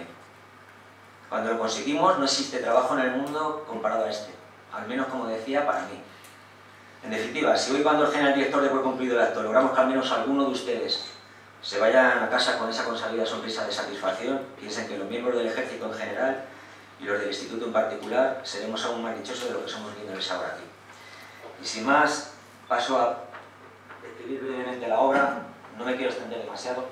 Cuando lo conseguimos, no existe trabajo en el mundo comparado a este, al menos, como decía, para mí. En definitiva, si hoy, cuando el general director de por cumplido el acto, logramos que al menos alguno de ustedes se vayan a casa con esa consabida sonrisa de satisfacción, piensen que los miembros del ejército en general y los del instituto en particular seremos aún más dichosos de lo que somos viéndoles ahora aquí. Y sin más, paso a describir brevemente la obra, no me quiero extender demasiado.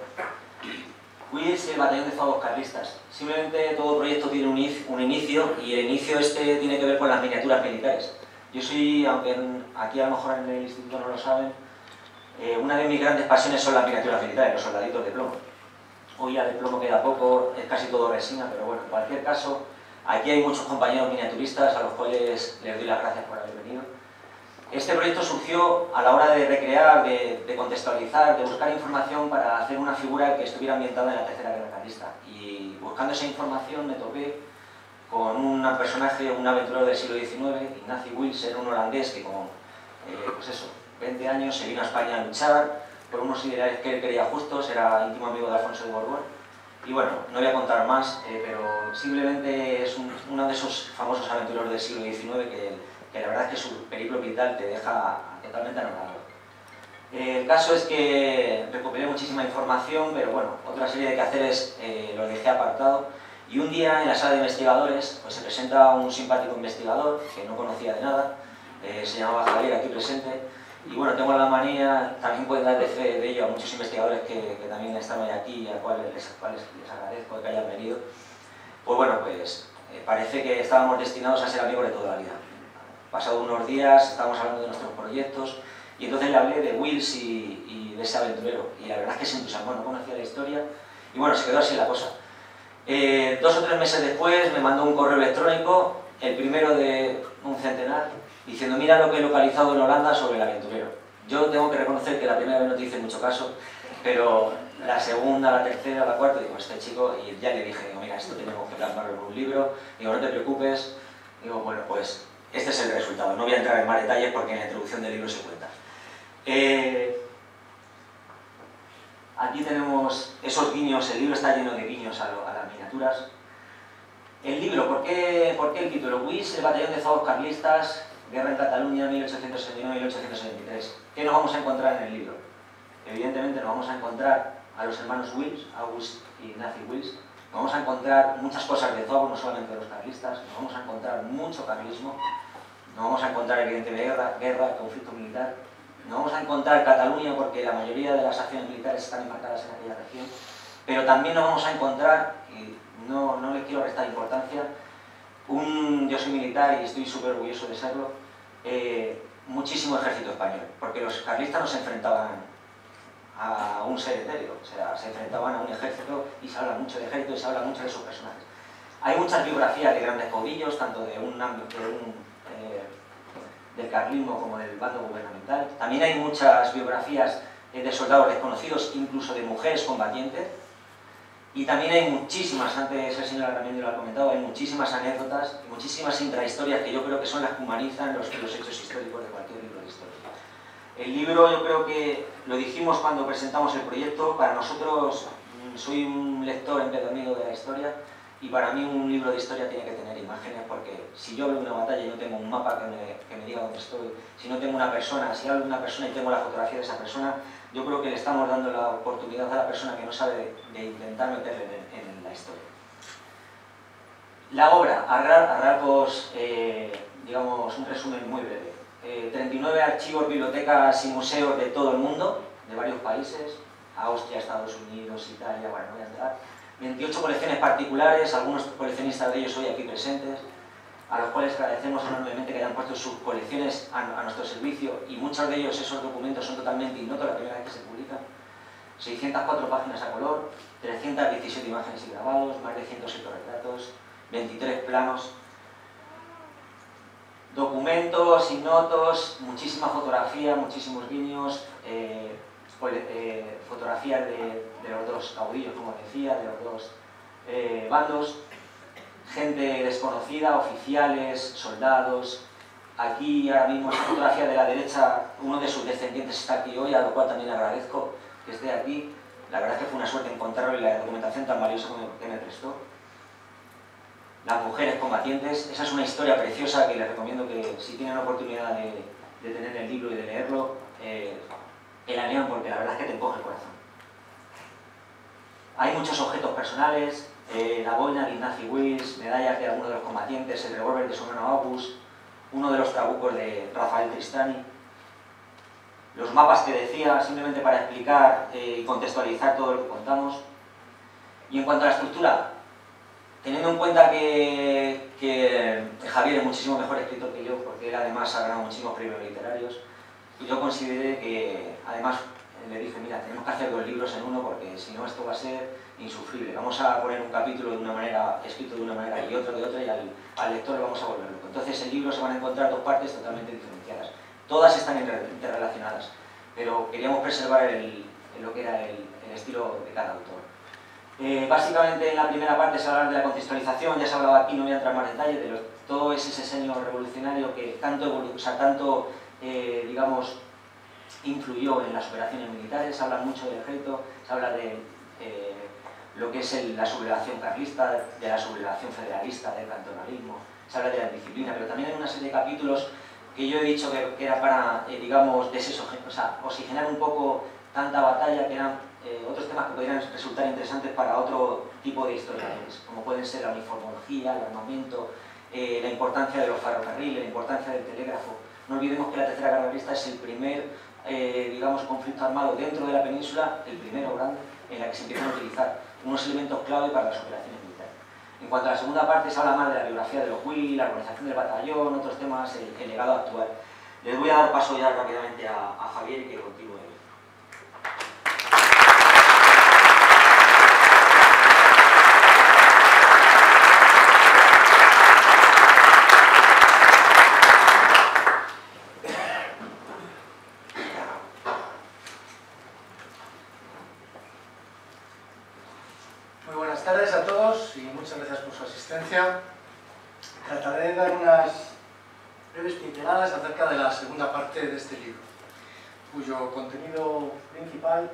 W I S, el batallón de Fagos Carlistas. Simplemente todo proyecto tiene un, un inicio, y el inicio este tiene que ver con las miniaturas militares. Yo soy, aunque en, aquí a lo mejor en el instituto no lo saben, eh, una de mis grandes pasiones son las miniaturas militares, los soldaditos de plomo. Hoy ya de plomo queda poco, es casi todo resina, pero bueno, en cualquier caso, aquí hay muchos compañeros miniaturistas a los cuales les doy las gracias por haber venido. Este proyecto surgió a la hora de recrear, de, de contextualizar, de buscar información para hacer una figura que estuviera ambientada en la Tercera Guerra Carlista. Y buscando esa información me topé con un personaje, un aventurero del siglo diecinueve, Ignasi Wilson, un holandés que con eh, pues eso, veinte años se vino a España a luchar por unos ideales que él creía justos, era íntimo amigo de Alfonso de Borbón. Y bueno, no voy a contar más, eh, pero simplemente es un, uno de esos famosos aventureros del siglo diecinueve que, que la verdad es que su periplo vital te deja totalmente anonadado. Eh, el caso es que recopilé muchísima información, pero bueno, otra serie de quehaceres eh, los dejé apartado. Y un día en la sala de investigadores pues, se presenta un simpático investigador que no conocía de nada, eh, se llamaba Javier, aquí presente, y bueno, tengo la manía, también pueden dar de fe de ello a muchos investigadores que, que también están hoy aquí y a cuales les, cuales les agradezco que hayan venido. Pues bueno, pues eh, parece que estábamos destinados a ser amigos de toda la vida. Pasado unos días, estábamos hablando de nuestros proyectos, y entonces le hablé de Wills y, y de ese aventurero, y la verdad es que se entusiasmó, no conocía la historia, y bueno, se quedó así la cosa. Eh, dos o tres meses después me mandó un correo electrónico, el primero de un centenar, diciendo: mira lo que he localizado en Holanda sobre el aventurero. Yo tengo que reconocer que la primera vez no te hice mucho caso, pero la segunda, la tercera, la cuarta, digo, este chico, y ya le dije, digo, mira, esto tenemos que plasmarlo en un libro, digo, no te preocupes, digo, bueno, pues este es el resultado, no voy a entrar en más detalles porque en la introducción del libro se cuenta. Eh, Aquí tenemos esos guiños, el libro está lleno de guiños a, lo, a las miniaturas. El libro, ¿por qué, ¿por qué el título? W I S, el batallón de Fagos Carlistas. Guerra en Cataluña, mil ochocientos sesenta y nueve a mil ochocientos setenta y tres. ¿Qué nos vamos a encontrar en el libro? Evidentemente nos vamos a encontrar a los hermanos Wills, August y Nancy Wills. Nos vamos a encontrar muchas cosas de todo, no solamente de los carlistas. Nos vamos a encontrar mucho carlismo. Nos vamos a encontrar evidentemente guerra, guerra, conflicto militar. Nos vamos a encontrar Cataluña porque la mayoría de las acciones militares están enmarcadas en aquella región. Pero también nos vamos a encontrar, y no, no les quiero restar importancia, un, yo soy militar y estoy súper orgulloso de serlo, eh, muchísimo ejército español, porque los carlistas no se enfrentaban a un ser etéreo, o sea, se enfrentaban a un ejército y se habla mucho de ejército y se habla mucho de sus personajes. Hay muchas biografías de grandes caudillos, tanto de un, de un eh, del carlismo como del bando gubernamental. También hay muchas biografías eh, de soldados desconocidos, incluso de mujeres combatientes. Y también hay muchísimas, antes el señor Aramendi lo ha comentado, hay muchísimas anécdotas y muchísimas intrahistorias que yo creo que son las que humanizan los, los hechos históricos de cualquier libro de historia. El libro, yo creo que lo dijimos cuando presentamos el proyecto, para nosotros, soy un lector empedernido de la historia y para mí un libro de historia tiene que tener imágenes, porque si yo hablo de una batalla y no tengo un mapa que me, que me diga dónde estoy, si no tengo una persona, si hablo de una persona y tengo la fotografía de esa persona, yo creo que le estamos dando la oportunidad a la persona que no sabe de, de intentar meterle en, en la historia. La obra, a, a rasgos, eh, digamos, un resumen muy breve. Eh, treinta y nueve archivos, bibliotecas y museos de todo el mundo, de varios países, Austria, Estados Unidos, Italia, bueno, no voy a entrar. veintiocho colecciones particulares, algunos coleccionistas de ellos hoy aquí presentes, a los cuales agradecemos enormemente que hayan puesto sus colecciones a, a nuestro servicio, y muchos de ellos, esos documentos, son totalmente ignotos la primera vez que se publican. seiscientas cuatro páginas a color, trescientas diecisiete imágenes y grabados, más de ciento siete retratos, veintitrés planos, documentos, ignotos, muchísima fotografía, muchísimos guiños, eh, eh, fotografías de, de los dos caudillos, como decía, de los dos eh, bandos, gente desconocida, oficiales, soldados. Aquí ahora mismo esta fotografía de la derecha, uno de sus descendientes está aquí hoy, a lo cual también agradezco que esté aquí. La verdad es que fue una suerte encontrarlo y la documentación tan valiosa que me prestó. Las mujeres combatientes, esa es una historia preciosa que les recomiendo que, si tienen la oportunidad de, de tener el libro y de leerlo, eh, que la lean, porque la verdad es que te encoge el corazón. Hay muchos objetos personales, eh, la boina de Nancy Wills, medallas de algunos de los combatientes, el revólver de su hermano August, uno de los trabucos de Rafael Tristani, los mapas que decía, simplemente para explicar eh, y contextualizar todo lo que contamos. Y en cuanto a la estructura, teniendo en cuenta que, que Javier es muchísimo mejor escritor que yo, porque él además ha ganado muchísimos premios literarios, yo consideré que, además, le dije, mira, tenemos que hacer dos libros en uno porque si no esto va a ser insufrible. Vamos a poner un capítulo de una manera, escrito de una manera y otro de otra, y al, al lector le vamos a volver loco. Entonces en el libro se van a encontrar dos partes totalmente diferenciadas. Todas están interrelacionadas, pero queríamos preservar el, el, lo que era el, el estilo de cada autor. Eh, básicamente en la primera parte se habla de la contextualización, ya se hablaba aquí, no voy a entrar más en detalle, de los, todo ese diseño revolucionario que tanto, o sea, tanto eh, digamos, influyó en las operaciones militares. Se habla mucho del ejército, se habla de eh, lo que es el, la sublevación carlista, de la sublevación federalista, del cantonalismo, se habla de la disciplina, pero también hay una serie de capítulos que yo he dicho que, que era para, eh, digamos, desoxigenar, o sea, oxigenar un poco tanta batalla, que eran eh, otros temas que podrían resultar interesantes para otro tipo de historiadores, como pueden ser la uniformología, el armamento, eh, la importancia de los ferrocarriles, la importancia del telégrafo. No olvidemos que la Tercera Guerra Carlista es el primer, eh, digamos, conflicto armado dentro de la península, el primero grande, en la que se empiezan a utilizar unos elementos clave para las operaciones militares. En cuanto a la segunda parte, se habla más de la biografía de los Wills, la organización del batallón, otros temas, el, el legado actual. Les voy a dar paso ya rápidamente a, a Javier y que continúe. Buenas tardes a todos y muchas gracias por su asistencia. Trataré de dar unas breves pinceladas acerca de la segunda parte de este libro, cuyo contenido principal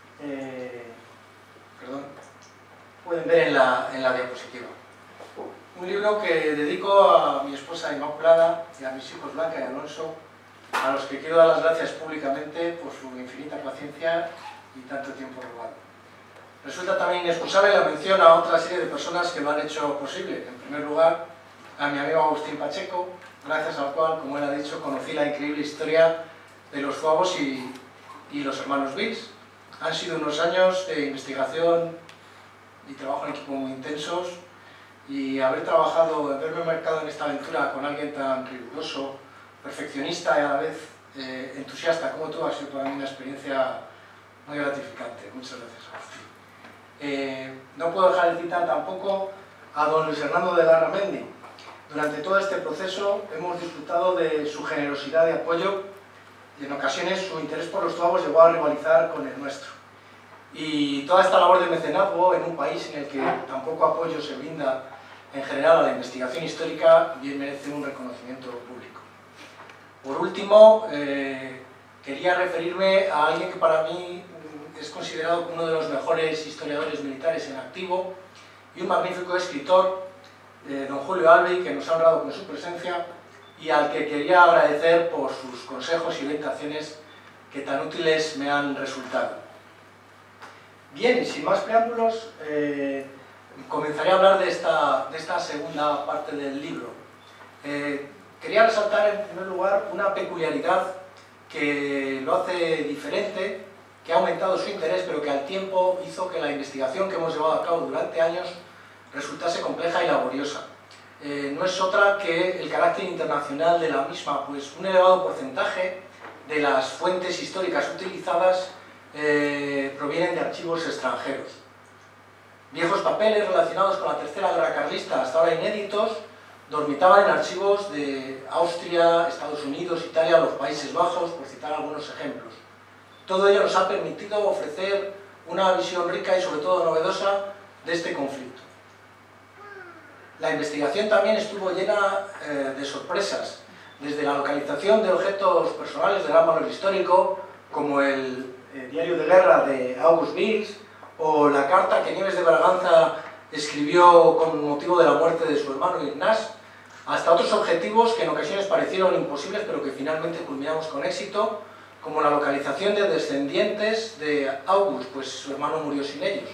eh, perdón, pueden ver en la, en la diapositiva. un libro que dedico a mi esposa Inmaculada y a mis hijos Blanca y Alonso, a los que quiero dar las gracias públicamente por su infinita paciencia y tanto tiempo robado. Resulta también inexcusable la mención a otra serie de personas que lo han hecho posible. En primer lugar, a mi amigo Agustín Pacheco, gracias al cual, como él ha dicho, conocí la increíble historia de los zuavos y, y los hermanos Bills. Han sido unos años de investigación y trabajo en equipo muy intensos, y haber trabajado, haberme marcado en esta aventura con alguien tan riguroso, perfeccionista y a la vez eh, entusiasta como tú ha sido para mí una experiencia muy gratificante. Muchas gracias, Agustín. Eh, no puedo dejar de citar tampoco a don Luis Hernando de Larramendi. Durante todo este proceso hemos disfrutado de su generosidad de apoyo y en ocasiones su interés por los zuavos llegó a rivalizar con el nuestro. Y toda esta labor de mecenazgo en un país en el que tan poco apoyo se brinda en general a la investigación histórica bien merece un reconocimiento público. Por último, eh, quería referirme a alguien que para mí es considerado uno de los mejores historiadores militares en activo y un magnífico escritor, eh, don Julio Albi, que nos ha honrado con su presencia y al que quería agradecer por sus consejos y orientaciones que tan útiles me han resultado. Bien, y sin más preámbulos, eh, comenzaré a hablar de esta, de esta segunda parte del libro. Eh, quería resaltar en primer lugar una peculiaridad que lo hace diferente, que ha aumentado su interés, pero que al tiempo hizo que la investigación que hemos llevado a cabo durante años resultase compleja y laboriosa. Eh, no es otra que el carácter internacional de la misma, pues un elevado porcentaje de las fuentes históricas utilizadas eh, provienen de archivos extranjeros. Viejos papeles relacionados con la Tercera Guerra Carlista, hasta ahora inéditos, dormitaban en archivos de Austria, Estados Unidos, Italia, los Países Bajos, por citar algunos ejemplos. Todo ello nos ha permitido ofrecer una visión rica y sobre todo novedosa de este conflicto. La investigación también estuvo llena eh, de sorpresas, desde la localización de objetos personales de gran valor histórico, como el eh, diario de guerra de August Bills, o la carta que Nieves de Braganza escribió con motivo de la muerte de su hermano Ignaz, hasta otros objetivos que en ocasiones parecieron imposibles, pero que finalmente culminamos con éxito, como la localización de descendientes de August, pues su hermano murió sin ellos.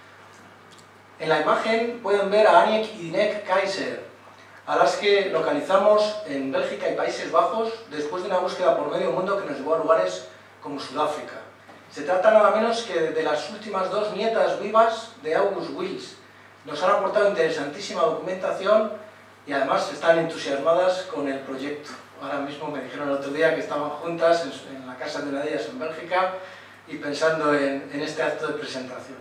En la imagen pueden ver a Aniek y Dinek Kaiser, a las que localizamos en Bélgica y Países Bajos después de una búsqueda por medio mundo que nos llevó a lugares como Sudáfrica. Se trata nada menos que de las últimas dos nietas vivas de August Wills. Nos han aportado interesantísima documentación y además están entusiasmadas con el proyecto. Ahora mismo me dijeron el otro día que estaban juntas en, en la casa de una de ellas en Bélgica y pensando en, en este acto de presentación.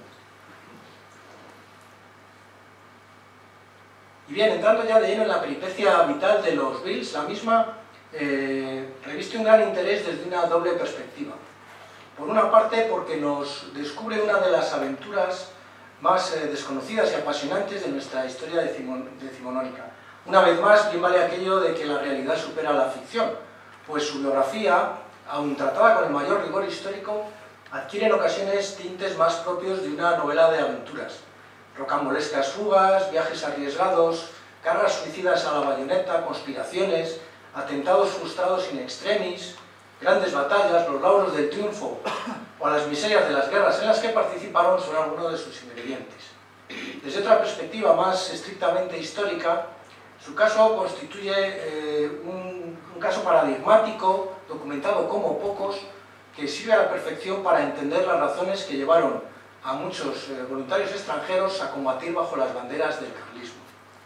Y bien, entrando ya de lleno en la peripecia vital de los Bills, la misma eh, reviste un gran interés desde una doble perspectiva. Por una parte, porque nos descubre una de las aventuras más eh, desconocidas y apasionantes de nuestra historia decimonónica. Una vez más, bien vale aquello de que la realidad supera la ficción, pues su biografía, aun tratada con el mayor rigor histórico, adquiere en ocasiones tintes más propios de una novela de aventuras. Rocambolescas fugas, viajes arriesgados, cargas suicidas a la bayoneta, conspiraciones, atentados frustrados in extremis, grandes batallas, los lauros del triunfo o las miserias de las guerras en las que participaron son algunos de sus ingredientes. Desde otra perspectiva más estrictamente histórica, su caso constituye eh, un, un caso paradigmático, documentado como pocos, que sirve a la perfección para entender las razones que llevaron a muchos eh, voluntarios extranjeros a combatir bajo las banderas del carlismo.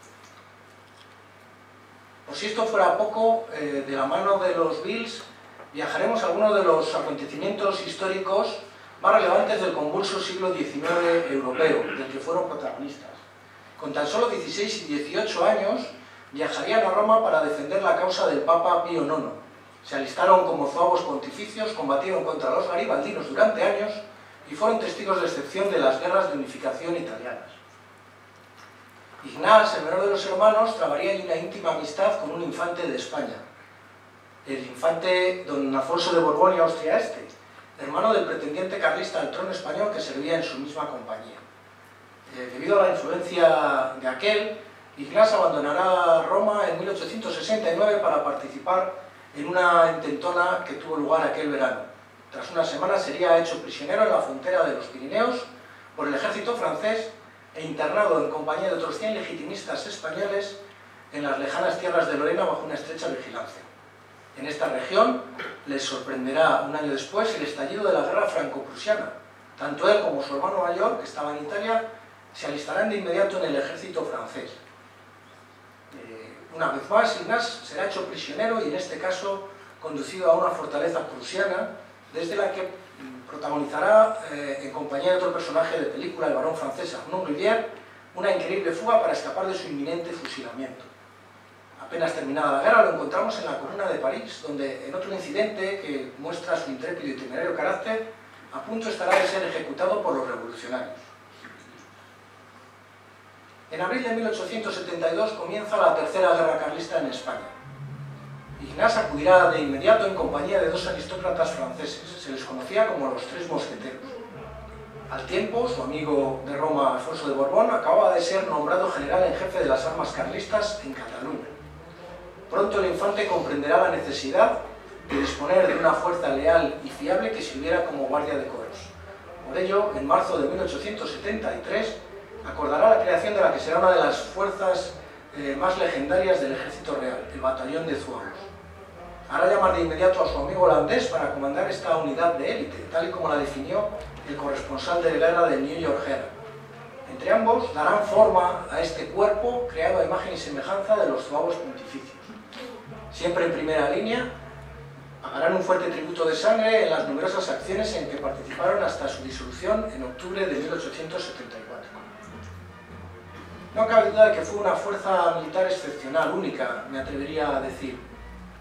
Por si esto fuera poco, eh, de la mano de los Bills, viajaremos a algunos de los acontecimientos históricos más relevantes del convulso siglo diecinueve europeo, del que fueron protagonistas. Con tan solo dieciséis y dieciocho años, viajarían a Roma para defender la causa del Papa Pío nono. Se alistaron como zuavos pontificios, combatieron contra los garibaldinos durante años y fueron testigos de excepción de las guerras de unificación italianas. Ignaz, el menor de los hermanos, trabaría una íntima amistad con un infante de España, el infante don Afonso de Borbón y Austria-Este, hermano del pretendiente carlista al trono español que servía en su misma compañía. Eh, debido a la influencia de aquel, Ignaz abandonará Roma en mil ochocientos sesenta y nueve para participar en una intentona que tuvo lugar aquel verano. Tras una semana sería hecho prisionero en la frontera de los Pirineos por el ejército francés e internado en compañía de otros cien legitimistas españoles en las lejanas tierras de Lorena bajo una estrecha vigilancia. En esta región les sorprenderá un año después el estallido de la guerra franco-prusiana. Tanto él como su hermano mayor, que estaba en Italia, se alistarán de inmediato en el ejército francés. Eh, una vez más, Ignaz será hecho prisionero y en este caso conducido a una fortaleza prusiana, desde la que protagonizará, eh, en compañía de otro personaje de película, el varón francés Arnaud Rivière, una increíble fuga para escapar de su inminente fusilamiento. Apenas terminada la guerra lo encontramos en la Comuna de París, donde en otro incidente que muestra su intrépido y temerario carácter, a punto estará de ser ejecutado por los revolucionarios. En abril de mil ochocientos setenta y dos comienza la Tercera Guerra Carlista en España. Ignaz acudirá de inmediato en compañía de dos aristócratas franceses, se les conocía como los Tres Mosqueteros. Al tiempo, su amigo de Roma, Alfonso de Borbón, acababa de ser nombrado general en jefe de las armas carlistas en Cataluña. Pronto el infante comprenderá la necesidad de disponer de una fuerza leal y fiable que sirviera como guardia de coros. Por ello, en marzo de mil ochocientos setenta y tres, acordará la creación de la que será una de las fuerzas eh, más legendarias del Ejército Real, el Batallón de Zuavos. Hará llamar de inmediato a su amigo holandés para comandar esta unidad de élite, tal y como la definió el corresponsal de guerra del New York Herald. Entre ambos darán forma a este cuerpo creado a imagen y semejanza de los zuavos pontificios. Siempre en primera línea, pagarán un fuerte tributo de sangre en las numerosas acciones en que participaron hasta su disolución en octubre de mil ochocientos setenta y cuatro. No cabe duda de que fue una fuerza militar excepcional, única, me atrevería a decir.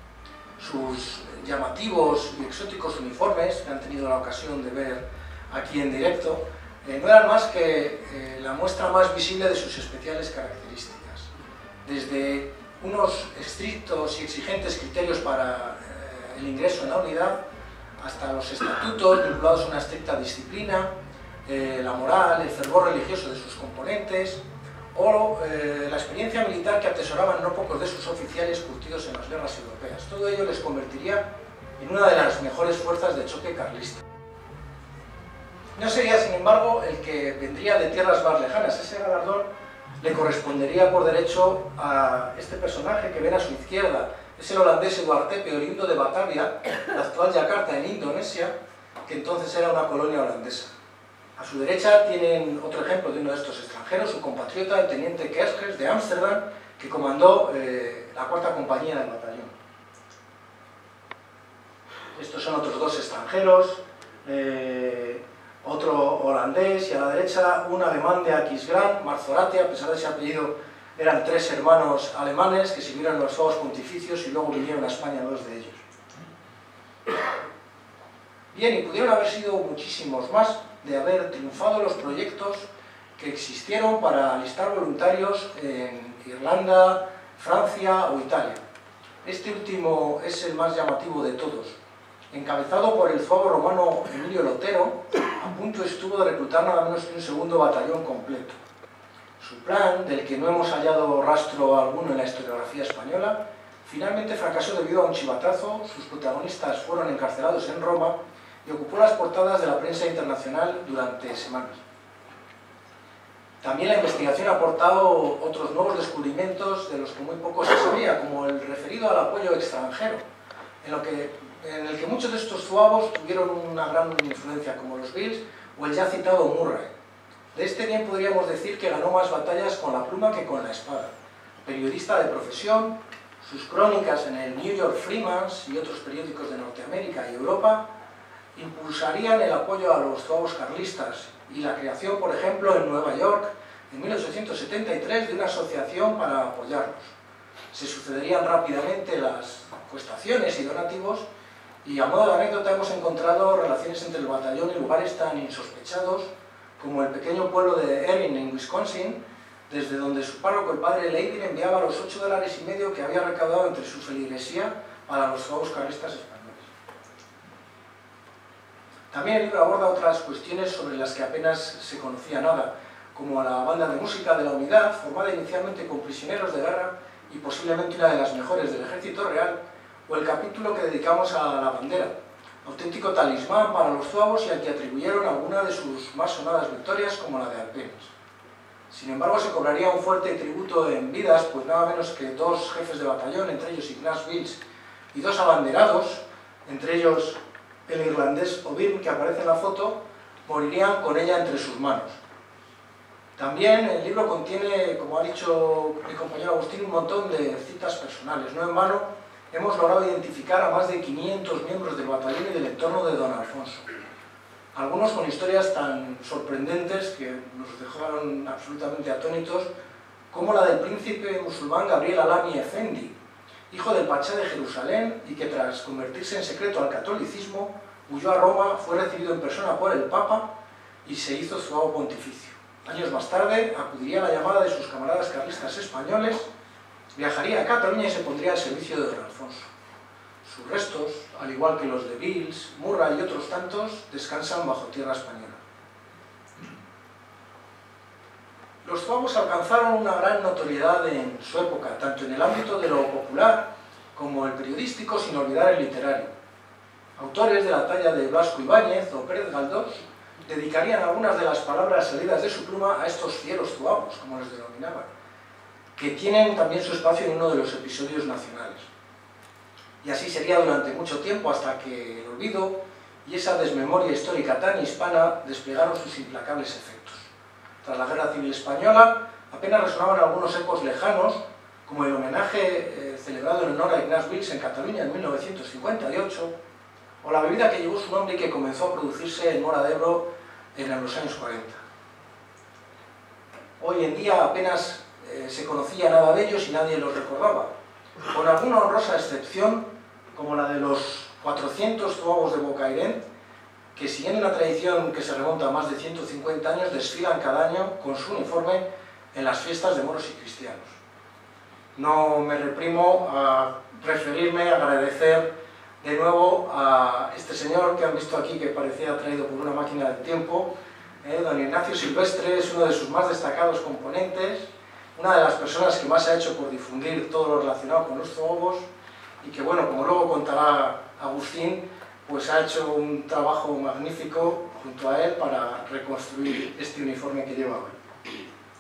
Sus llamativos y exóticos uniformes, que han tenido la ocasión de ver aquí en directo, eh, no eran más que eh, la muestra más visible de sus especiales características. Desde unos estrictos y exigentes criterios para eh, el ingreso en la unidad, hasta los estatutos vinculados a una estricta disciplina, eh, la moral, el fervor religioso de sus componentes, o eh, la experiencia militar que atesoraban no pocos de sus oficiales curtidos en las guerras europeas. Todo ello les convertiría en una de las mejores fuerzas de choque carlista. No sería, sin embargo, el que vendría de tierras más lejanas. Ese galardón le correspondería por derecho a este personaje que ven a su izquierda. Es el holandés Eduard Tepe, oriundo de Batavia, la actual Yakarta en Indonesia, que entonces era una colonia holandesa. A su derecha tienen otro ejemplo de uno de estos extranjeros, su compatriota, el teniente Kerskes de Ámsterdam, que comandó eh, la cuarta compañía del batallón. Estos son otros dos extranjeros, eh, otro holandés y a la derecha un alemán de Aquisgrán, Marzorate. A pesar de ese apellido, eran tres hermanos alemanes que sirvieron en los fuegos pontificios y luego vinieron a España dos de ellos. Bien, y pudieron haber sido muchísimos más de haber triunfado los proyectos que existieron para alistar voluntarios en Irlanda, Francia o Italia. Este último es el más llamativo de todos. Encabezado por el zuavo romano Emilio Lotero, a punto estuvo de reclutar nada menos que un segundo batallón completo. Su plan, del que no hemos hallado rastro alguno en la historiografía española, finalmente fracasó debido a un chivatazo. Sus protagonistas fueron encarcelados en Roma y ocupó las portadas de la prensa internacional durante semanas. También la investigación ha aportado otros nuevos descubrimientos de los que muy poco se sabía, como el referido al apoyo extranjero, en, lo que, en el que muchos de estos zuavos tuvieron una gran influencia, como los Bills o el ya citado Murray. De este bien podríamos decir que ganó más batallas con la pluma que con la espada. Periodista de profesión, sus crónicas en el New York Freemans y otros periódicos de Norteamérica y Europa impulsarían el apoyo a los zuavos carlistas y la creación, por ejemplo, en Nueva York, en mil ochocientos setenta y tres, de una asociación para apoyarlos. Se sucederían rápidamente las encuestaciones y donativos, y a modo de anécdota hemos encontrado relaciones entre el batallón y lugares tan insospechados como el pequeño pueblo de Erin, en Wisconsin, desde donde su párroco, el padre Leibin, enviaba los ocho dólares y medio que había recaudado entre su feligresía para los zuavos carlistas españoles. También el libro aborda otras cuestiones sobre las que apenas se conocía nada, como la banda de música de la Unidad, formada inicialmente con prisioneros de guerra y posiblemente una de las mejores del Ejército Real, o el capítulo que dedicamos a la bandera, auténtico talismán para los zuavos y al que atribuyeron alguna de sus más sonadas victorias, como la de Alpenas. Sin embargo, se cobraría un fuerte tributo en vidas, pues nada menos que dos jefes de batallón, entre ellos Ignaz Wills, y dos abanderados, entre ellos el irlandés O'Byrne, que aparece en la foto, morirían con ella entre sus manos. También el libro contiene, como ha dicho mi compañero Agustín, un montón de citas personales. No en vano hemos logrado identificar a más de quinientos miembros del batallón y del entorno de don Alfonso. Algunos con historias tan sorprendentes que nos dejaron absolutamente atónitos, como la del príncipe musulmán Gabriel Alami Efendi, hijo del Pachá de Jerusalén y que tras convertirse en secreto al catolicismo, huyó a Roma, fue recibido en persona por el Papa y se hizo zuavo pontificio. Años más tarde acudiría a la llamada de sus camaradas carlistas españoles, viajaría a Cataluña y se pondría al servicio de don Alfonso. Sus restos, al igual que los de Wills, Murray y otros tantos, descansan bajo tierra española. Los zuavos alcanzaron una gran notoriedad en su época, tanto en el ámbito de lo popular como el periodístico, sin olvidar el literario. Autores de la talla de Blasco Ibáñez o Pérez Galdós dedicarían algunas de las palabras salidas de su pluma a estos fieros zuavos, como les denominaban, que tienen también su espacio en uno de los episodios nacionales. Y así sería durante mucho tiempo hasta que el olvido y esa desmemoria histórica tan hispana desplegaron sus implacables efectos. Tras la Guerra Civil Española apenas resonaban algunos ecos lejanos, como el homenaje eh, celebrado en honor a Ignaz Wills en Cataluña en mil novecientos cincuenta y ocho, o la bebida que llevó su nombre y que comenzó a producirse en Mora de Ebro en los años cuarenta. Hoy en día apenas eh, se conocía nada de ellos y nadie los recordaba, con alguna honrosa excepción, como la de los cuatrocientos zuavos de Bocairent, que siguiendo una tradición que se remonta a más de ciento cincuenta años, desfilan cada año con su uniforme en las fiestas de moros y cristianos. No me reprimo a referirme, a agradecer de nuevo a este señor que han visto aquí, que parecía traído por una máquina del tiempo. eh, don Ignacio Silvestre es uno de sus más destacados componentes, una de las personas que más se ha hecho por difundir todo lo relacionado con los zuavos y que, bueno, como luego contará Agustín, pues ha hecho un trabajo magnífico junto a él para reconstruir este uniforme que lleva hoy.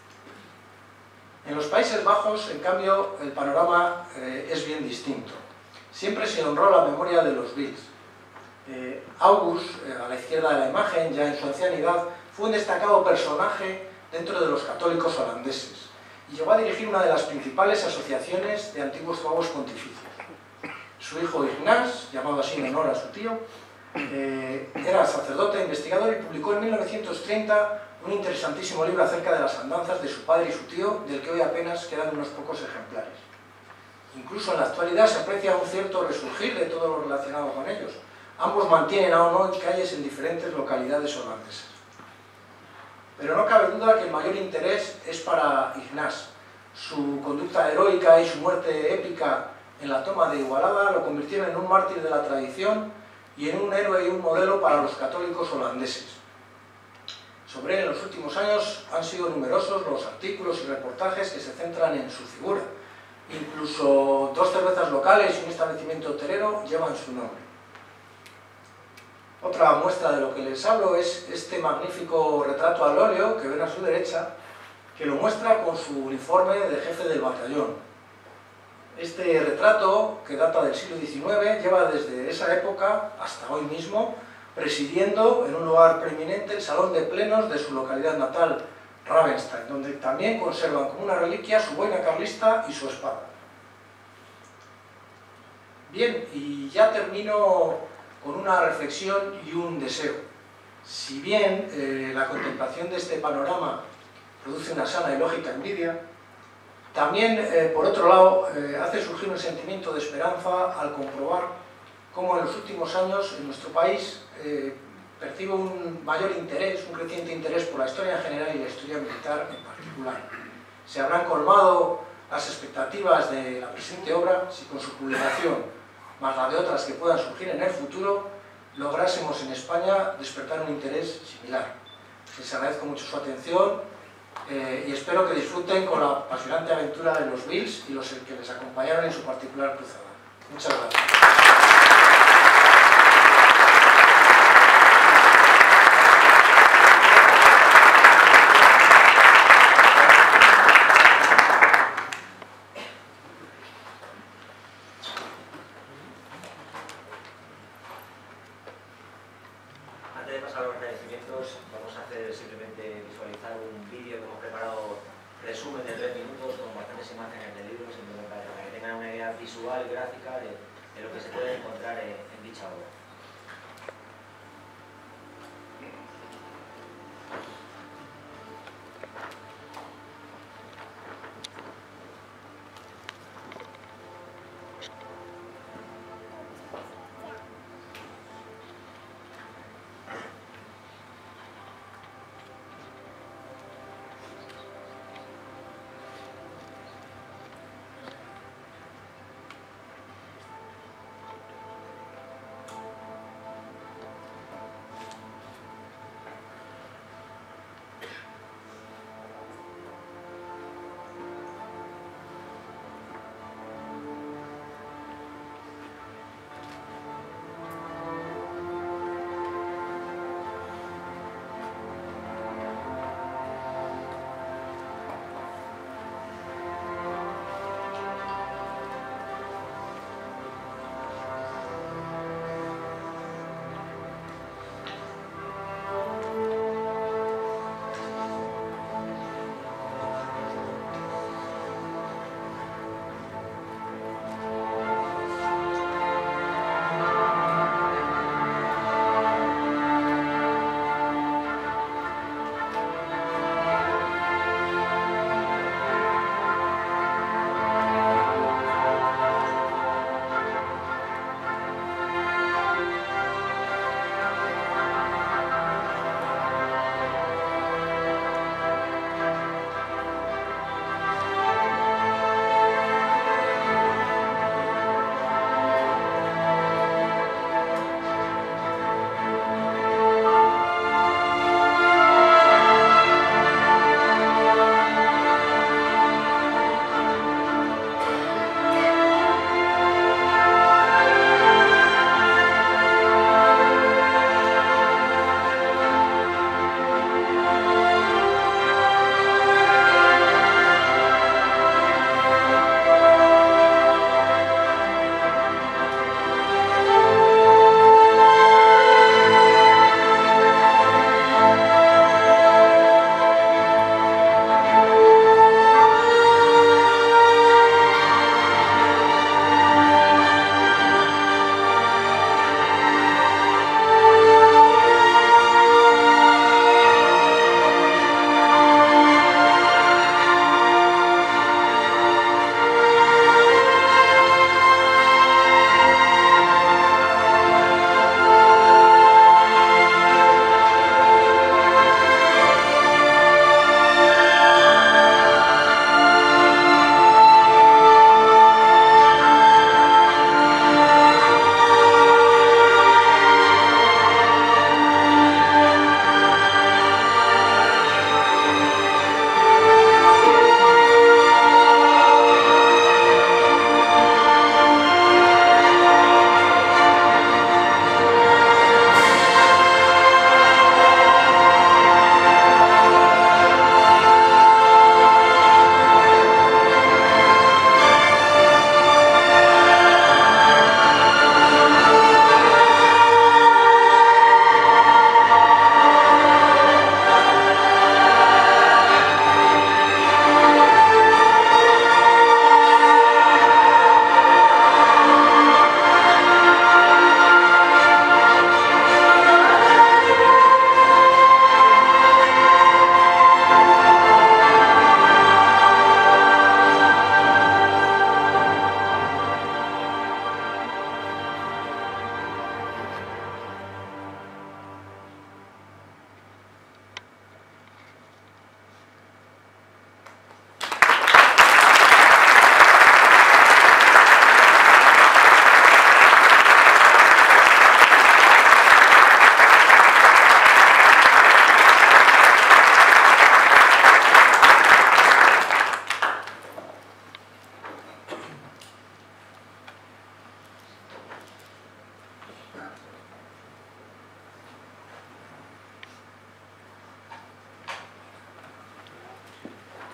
En los Países Bajos, en cambio, el panorama eh, es bien distinto. Siempre se honró la memoria de los Wills. Eh, August, eh, a la izquierda de la imagen, ya en su ancianidad, fue un destacado personaje dentro de los católicos holandeses y llegó a dirigir una de las principales asociaciones de antiguos zuavos pontificios. Su hijo Ignaz, llamado así en honor a su tío, eh, era sacerdote e investigador y publicó en mil novecientos treinta un interesantísimo libro acerca de las andanzas de su padre y su tío, del que hoy apenas quedan unos pocos ejemplares. Incluso en la actualidad se aprecia un cierto resurgir de todo lo relacionado con ellos. Ambos mantienen aún hoy calles en diferentes localidades holandesas. Pero no cabe duda que el mayor interés es para Ignaz. Su conducta heroica y su muerte épica en la toma de Igualada lo convirtieron en un mártir de la tradición y en un héroe y un modelo para los católicos holandeses. Sobre él en los últimos años han sido numerosos los artículos y reportajes que se centran en su figura. Incluso dos cervezas locales y un establecimiento hotelero llevan su nombre. Otra muestra de lo que les hablo es este magnífico retrato al óleo que ven a su derecha, que lo muestra con su uniforme de jefe del batallón. Este retrato, que data del siglo diecinueve, lleva desde esa época hasta hoy mismo presidiendo en un lugar preeminente el salón de plenos de su localidad natal, Ravenstein, donde también conservan como una reliquia su boina carlista y su espada. Bien, y ya termino con una reflexión y un deseo. Si bien eh, la contemplación de este panorama produce una sana y lógica envidia, también, eh, por otro lado, eh, hace surgir un sentimiento de esperanza al comprobar cómo en los últimos años en nuestro país eh, percibe un mayor interés, un creciente interés por la historia en general y la historia militar en particular. Se habrán colmado las expectativas de la presente obra si con su publicación, más la de otras que puedan surgir en el futuro, lográsemos en España despertar un interés similar. Les agradezco mucho su atención eh, y espero que disfruten con la apasionante aventura de los Bills y los que les acompañaron en su particular cruzada. Muchas gracias. Antes de pasar a los agradecimientos, vamos a hacer simplemente visualizar un vídeo que hemos preparado, resumen de tres minutos con bastantes imágenes del libro, simplemente para que tengan una idea visual y gráfica de, de lo que se puede encontrar en, en dicha obra.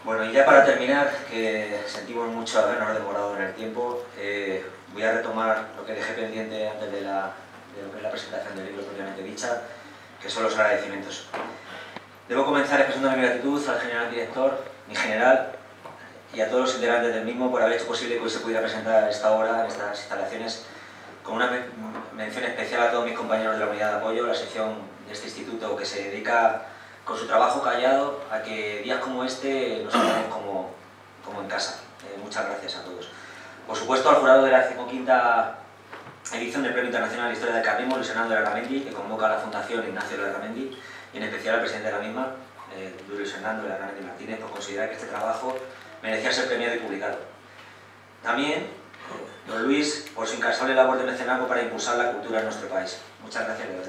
Bueno, y ya para terminar, que sentimos mucho habernos demorado en el tiempo, eh, voy a retomar lo que dejé pendiente antes de, la, de lo que es la presentación del libro propiamente dicha, que son los agradecimientos. Debo comenzar expresando mi gratitud al general director, mi general, y a todos los integrantes del mismo por haber hecho posible que hoy se pudiera presentar esta obra en estas instalaciones, con una mención especial a todos mis compañeros de la unidad de apoyo, la sección de este instituto que se dedica con su trabajo callado a que días como este nos sientan como, como en casa. Eh, muchas gracias a todos. Por supuesto al jurado de la decimoquinta edición del Premio Internacional de Historia del Carlismo, Luis Hernando Larramendi, que convoca a la Fundación Ignacio Larramendi, y en especial al presidente de la misma, eh, Luis Hernando Larramendi Martínez, por considerar que este trabajo merecía ser premiado y publicado. También don Luis, por su incansable labor de mecenazgo para impulsar la cultura en nuestro país. Muchas gracias, de verdad.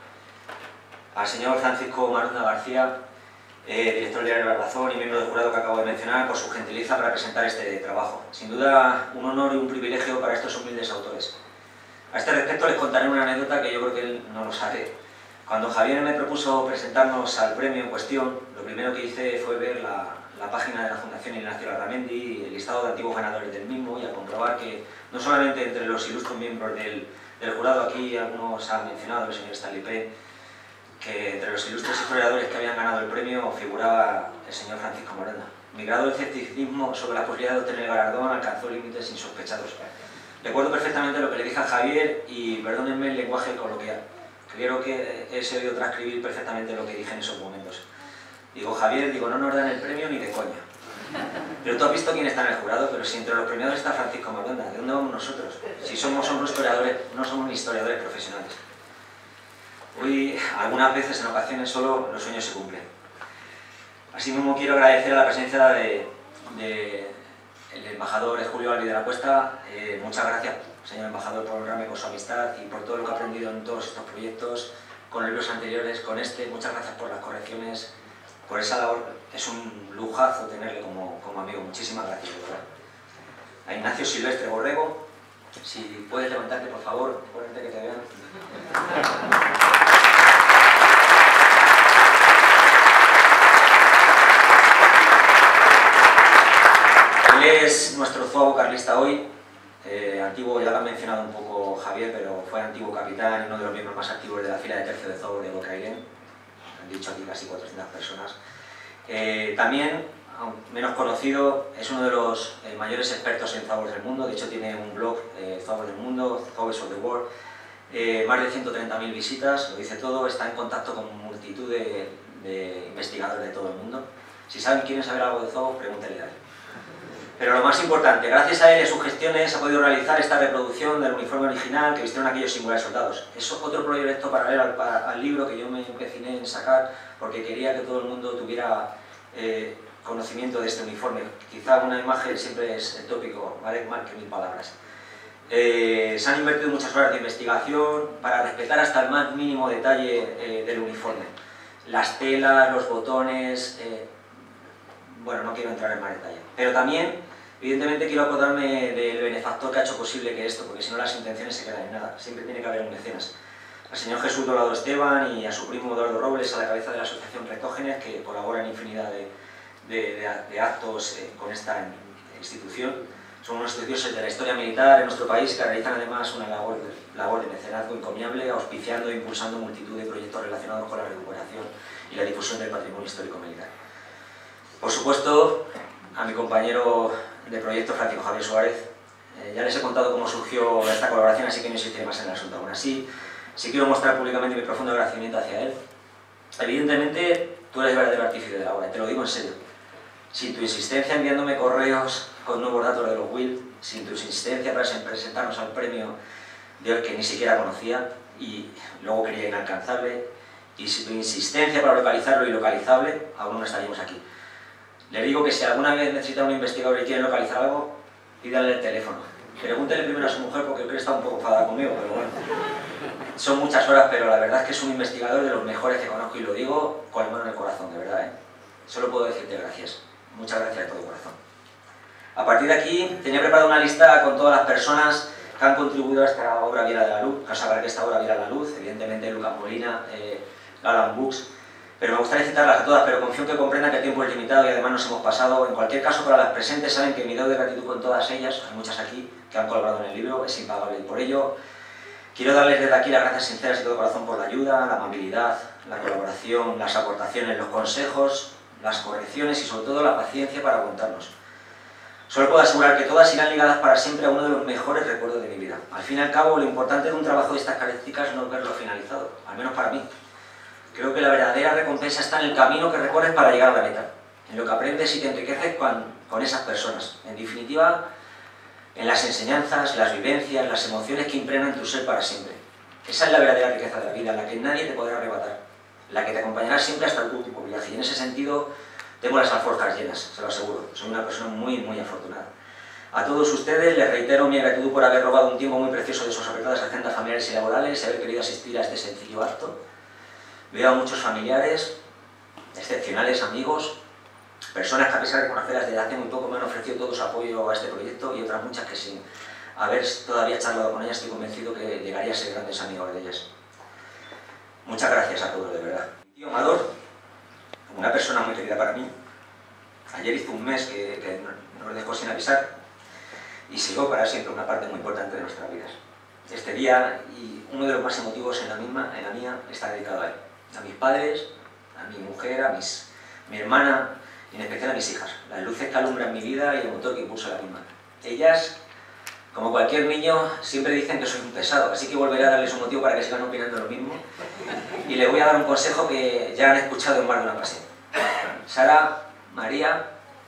Al señor Francisco Marunda García, eh, director del diario La Razón y miembro del jurado que acabo de mencionar, por su gentileza para presentar este trabajo. Sin duda, un honor y un privilegio para estos humildes autores. A este respecto les contaré una anécdota que yo creo que él no lo sabe. Cuando Javier me propuso presentarnos al premio en cuestión, lo primero que hice fue ver la, la página de la Fundación Ignacio Larramendi y el listado de antiguos ganadores del mismo, y a comprobar que no solamente entre los ilustres miembros del, del jurado, aquí algunos han mencionado, el señor Stanley P., que entre los ilustres historiadores que habían ganado el premio figuraba el señor Francisco Marunda. Mi grado de escepticismo sobre la posibilidad de obtener el galardón alcanzó límites insospechados. Recuerdo perfectamente lo que le dije a Javier y perdónenme el lenguaje coloquial. Creo que he sabido transcribir perfectamente lo que dije en esos momentos. Digo, Javier, digo, no nos dan el premio ni de coña. Pero tú has visto quién está en el jurado, pero si entre los premiados está Francisco Marunda, ¿de dónde vamos nosotros? Si somos, somos historiadores, no somos ni historiadores profesionales. Hoy, algunas veces, en ocasiones, solo los sueños se cumplen. Asimismo, quiero agradecer a la presencia de, de el embajador Julio Albi de la Cuesta. Eh, muchas gracias, señor embajador, por honrarme con su amistad y por todo lo que he aprendido en todos estos proyectos, con los libros anteriores, con este. Muchas gracias por las correcciones, por esa labor. Es un lujazo tenerle como, como amigo. Muchísimas gracias, de verdad. A Ignacio Silvestre Borrego, si puedes levantarte, por favor, ponerte que te vean. Él es nuestro zuavo carlista hoy, eh, antiguo, ya lo ha mencionado un poco Javier, pero fue antiguo capitán y uno de los miembros más activos de la fila de tercio de zuavo de Bocairén. Han dicho aquí casi cuatrocientas personas. Eh, también, aún menos conocido, es uno de los eh, mayores expertos en zuavos del mundo. De hecho tiene un blog, eh, Zuavos del Mundo, Zuavos of the World, eh, más de ciento treinta mil visitas, lo dice todo. Está en contacto con multitud de, de investigadores de todo el mundo. Si saben, quieren saber algo de zuavos, pregúntenle a él. Pero lo más importante, gracias a él y a sus gestiones ha podido realizar esta reproducción del uniforme original que vistieron aquellos singulares soldados. Es otro proyecto paralelo al, al libro que yo me empeciné en sacar porque quería que todo el mundo tuviera eh, conocimiento de este uniforme. Quizá una imagen siempre es el tópico, vale más que mil palabras. Eh, se han invertido muchas horas de investigación para respetar hasta el más mínimo detalle eh, del uniforme. Las telas, los botones... Eh, bueno, no quiero entrar en más detalle. Pero también, evidentemente, quiero acordarme del benefactor que ha hecho posible que esto, porque si no las intenciones se quedan en nada. Siempre tiene que haber un mecenas. Al señor Jesús Dorado Esteban y a su primo Eduardo Robles, a la cabeza de la asociación Rectógenes, que colabora en infinidad de, de, de, de actos eh, con esta institución. Son unos estudiosos de la historia militar en nuestro país que realizan además una labor de, labor de mecenazgo encomiable, auspiciando e impulsando multitud de proyectos relacionados con la recuperación y la difusión del patrimonio histórico militar. Por supuesto, a mi compañero de proyecto, Francisco Javier Suárez, eh, ya les he contado cómo surgió esta colaboración, así que no insistiré más en el asunto. Aún así, sí quiero mostrar públicamente mi profundo agradecimiento hacia él. Evidentemente, tú eres el verdadero artífice de la obra, te lo digo en serio. Sin tu insistencia enviándome correos con nuevos datos de los Will, sin tu insistencia para presentarnos al premio de hoy que ni siquiera conocía y luego creía inalcanzable, y sin tu insistencia para localizarlo ilocalizable, aún no estaríamos aquí. Le digo que si alguna vez necesita un investigador y quiere localizar algo, pídale el teléfono. Pregúntele primero a su mujer porque creo que está un poco enfadada conmigo, pero bueno. Son muchas horas, pero la verdad es que es un investigador de los mejores que conozco y lo digo con la mano en el corazón, de verdad, ¿eh? Solo puedo decirte gracias. Muchas gracias de todo corazón. A partir de aquí, tenía preparada una lista con todas las personas que han contribuido a esta obra viera de la luz, a saber que esta obra viera la luz, evidentemente Lucas Molina, eh, Alan Books, pero me gustaría citarlas a todas, pero confío en que comprendan que el tiempo es limitado y además nos hemos pasado. En cualquier caso, para las presentes saben que mi deuda de gratitud con todas ellas, hay muchas aquí que han colaborado en el libro, es impagable, y por ello quiero darles desde aquí las gracias sinceras y de todo corazón por la ayuda, la amabilidad, la colaboración, las aportaciones, los consejos, las correcciones y sobre todo la paciencia para aguantarnos. Solo puedo asegurar que todas irán ligadas para siempre a uno de los mejores recuerdos de mi vida. Al fin y al cabo, lo importante de un trabajo de estas características no es verlo finalizado, al menos para mí. Creo que la verdadera recompensa está en el camino que recorres para llegar a la meta, en lo que aprendes y te enriqueces con, con esas personas. En definitiva, en las enseñanzas, las vivencias, las emociones que impregnan tu ser para siempre. Esa es la verdadera riqueza de la vida, la que nadie te podrá arrebatar, la que te acompañará siempre hasta el último viaje. Y en ese sentido, tengo las alforjas llenas, se lo aseguro. Soy una persona muy, muy afortunada. A todos ustedes les reitero mi gratitud por haber robado un tiempo muy precioso de sus apretadas agendas familiares y laborales y haber querido asistir a este sencillo acto. Veo a muchos familiares, excepcionales amigos, personas que a pesar de conocerlas desde hace muy poco me han ofrecido todo su apoyo a este proyecto y otras muchas que sin haber todavía charlado con ellas estoy convencido que llegaría a ser grandes amigos de ellas. Muchas gracias a todos, de verdad. Mi tío Amador, una persona muy querida para mí, ayer hizo un mes que, que nos dejó sin avisar y siguió para siempre una parte muy importante de nuestras vidas. Este día, y uno de los más emotivos en la, misma, en la mía, está dedicado a él. A mis padres, a mi mujer, a mis, mi hermana y en especial a mis hijas. Las luces que alumbran mi vida y el motor que impulsa la misma. Ellas, como cualquier niño, siempre dicen que soy un pesado, así que volveré a darles un motivo para que sigan opinando lo mismo. Y les voy a dar un consejo que ya han escuchado en más de una ocasión. Sara, María,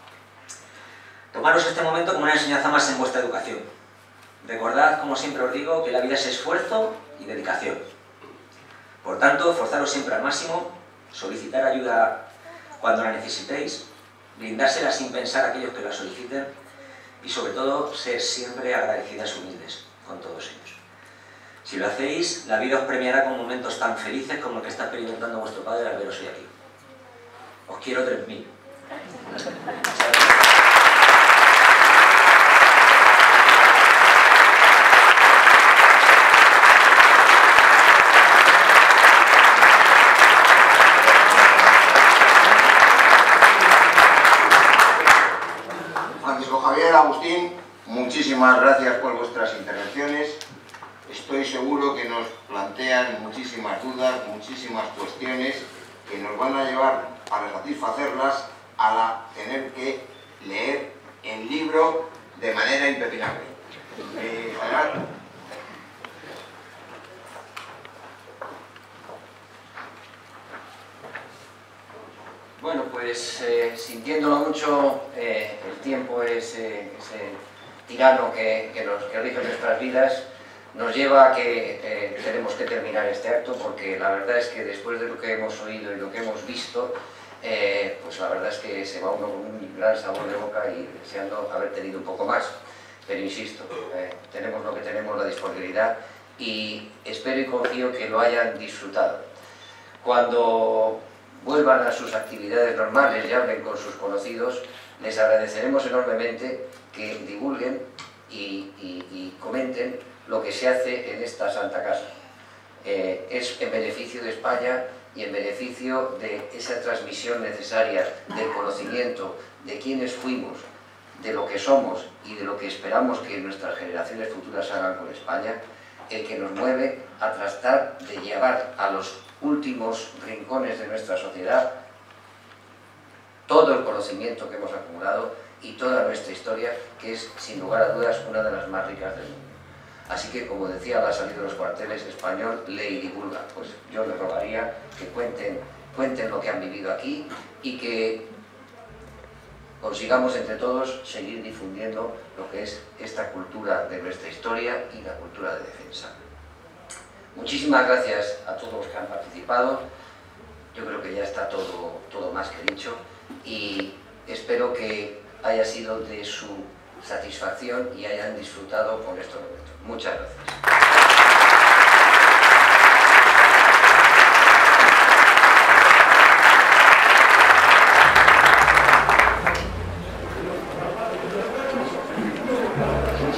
tomaros este momento como una enseñanza más en vuestra educación. Recordad, como siempre os digo, que la vida es esfuerzo y dedicación. Por tanto, esforzaros siempre al máximo, solicitar ayuda cuando la necesitéis, brindársela sin pensar a aquellos que la soliciten y sobre todo ser siempre agradecidas y humildes con todos ellos. Si lo hacéis, la vida os premiará con momentos tan felices como el que está experimentando vuestro padre al veros hoy aquí. Os quiero tres mil. Francisco Javier, Agustín, muchísimas gracias por vuestras intervenciones. Estoy seguro que nos plantean muchísimas dudas, muchísimas cuestiones que nos van a llevar, para satisfacerlas, a la, tener que leer el libro de manera impepinable. Eh, Gerardo. Bueno, pues eh, sintiéndolo mucho, eh, el tiempo es eh, ese tirano que, que nos que rige nuestras vidas, nos lleva a que eh, tenemos que terminar este acto, porque la verdad es que después de lo que hemos oído y lo que hemos visto, eh, pues la verdad es que se va uno con un gran sabor de boca y deseando haber tenido un poco más. Pero insisto, eh, tenemos lo que tenemos, la disponibilidad, y espero y confío que lo hayan disfrutado. Cuando vuelvan a sus actividades normales y hablen con sus conocidos, les agradeceremos enormemente que divulguen y, y, y comenten lo que se hace en esta Santa Casa. Eh, es en beneficio de España y en beneficio de esa transmisión necesaria del conocimiento de quiénes fuimos, de lo que somos y de lo que esperamos que nuestras generaciones futuras hagan con España, el que nos mueve a tratar de llevar a los últimos rincones de nuestra sociedad todo el conocimiento que hemos acumulado y toda nuestra historia, que es, sin lugar a dudas, una de las más ricas del mundo. Así que, como decía la salida de los cuarteles, español, lee y divulga. Pues yo les rogaría que cuenten, cuenten lo que han vivido aquí y que consigamos entre todos seguir difundiendo lo que es esta cultura de nuestra historia y la cultura de defensa. Muchísimas gracias a todos los que han participado. Yo creo que ya está todo, todo más que dicho y espero que haya sido de su satisfacción y hayan disfrutado con estos momentos. Muchas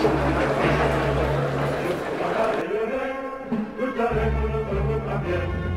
gracias. Lucharemos nosotros también.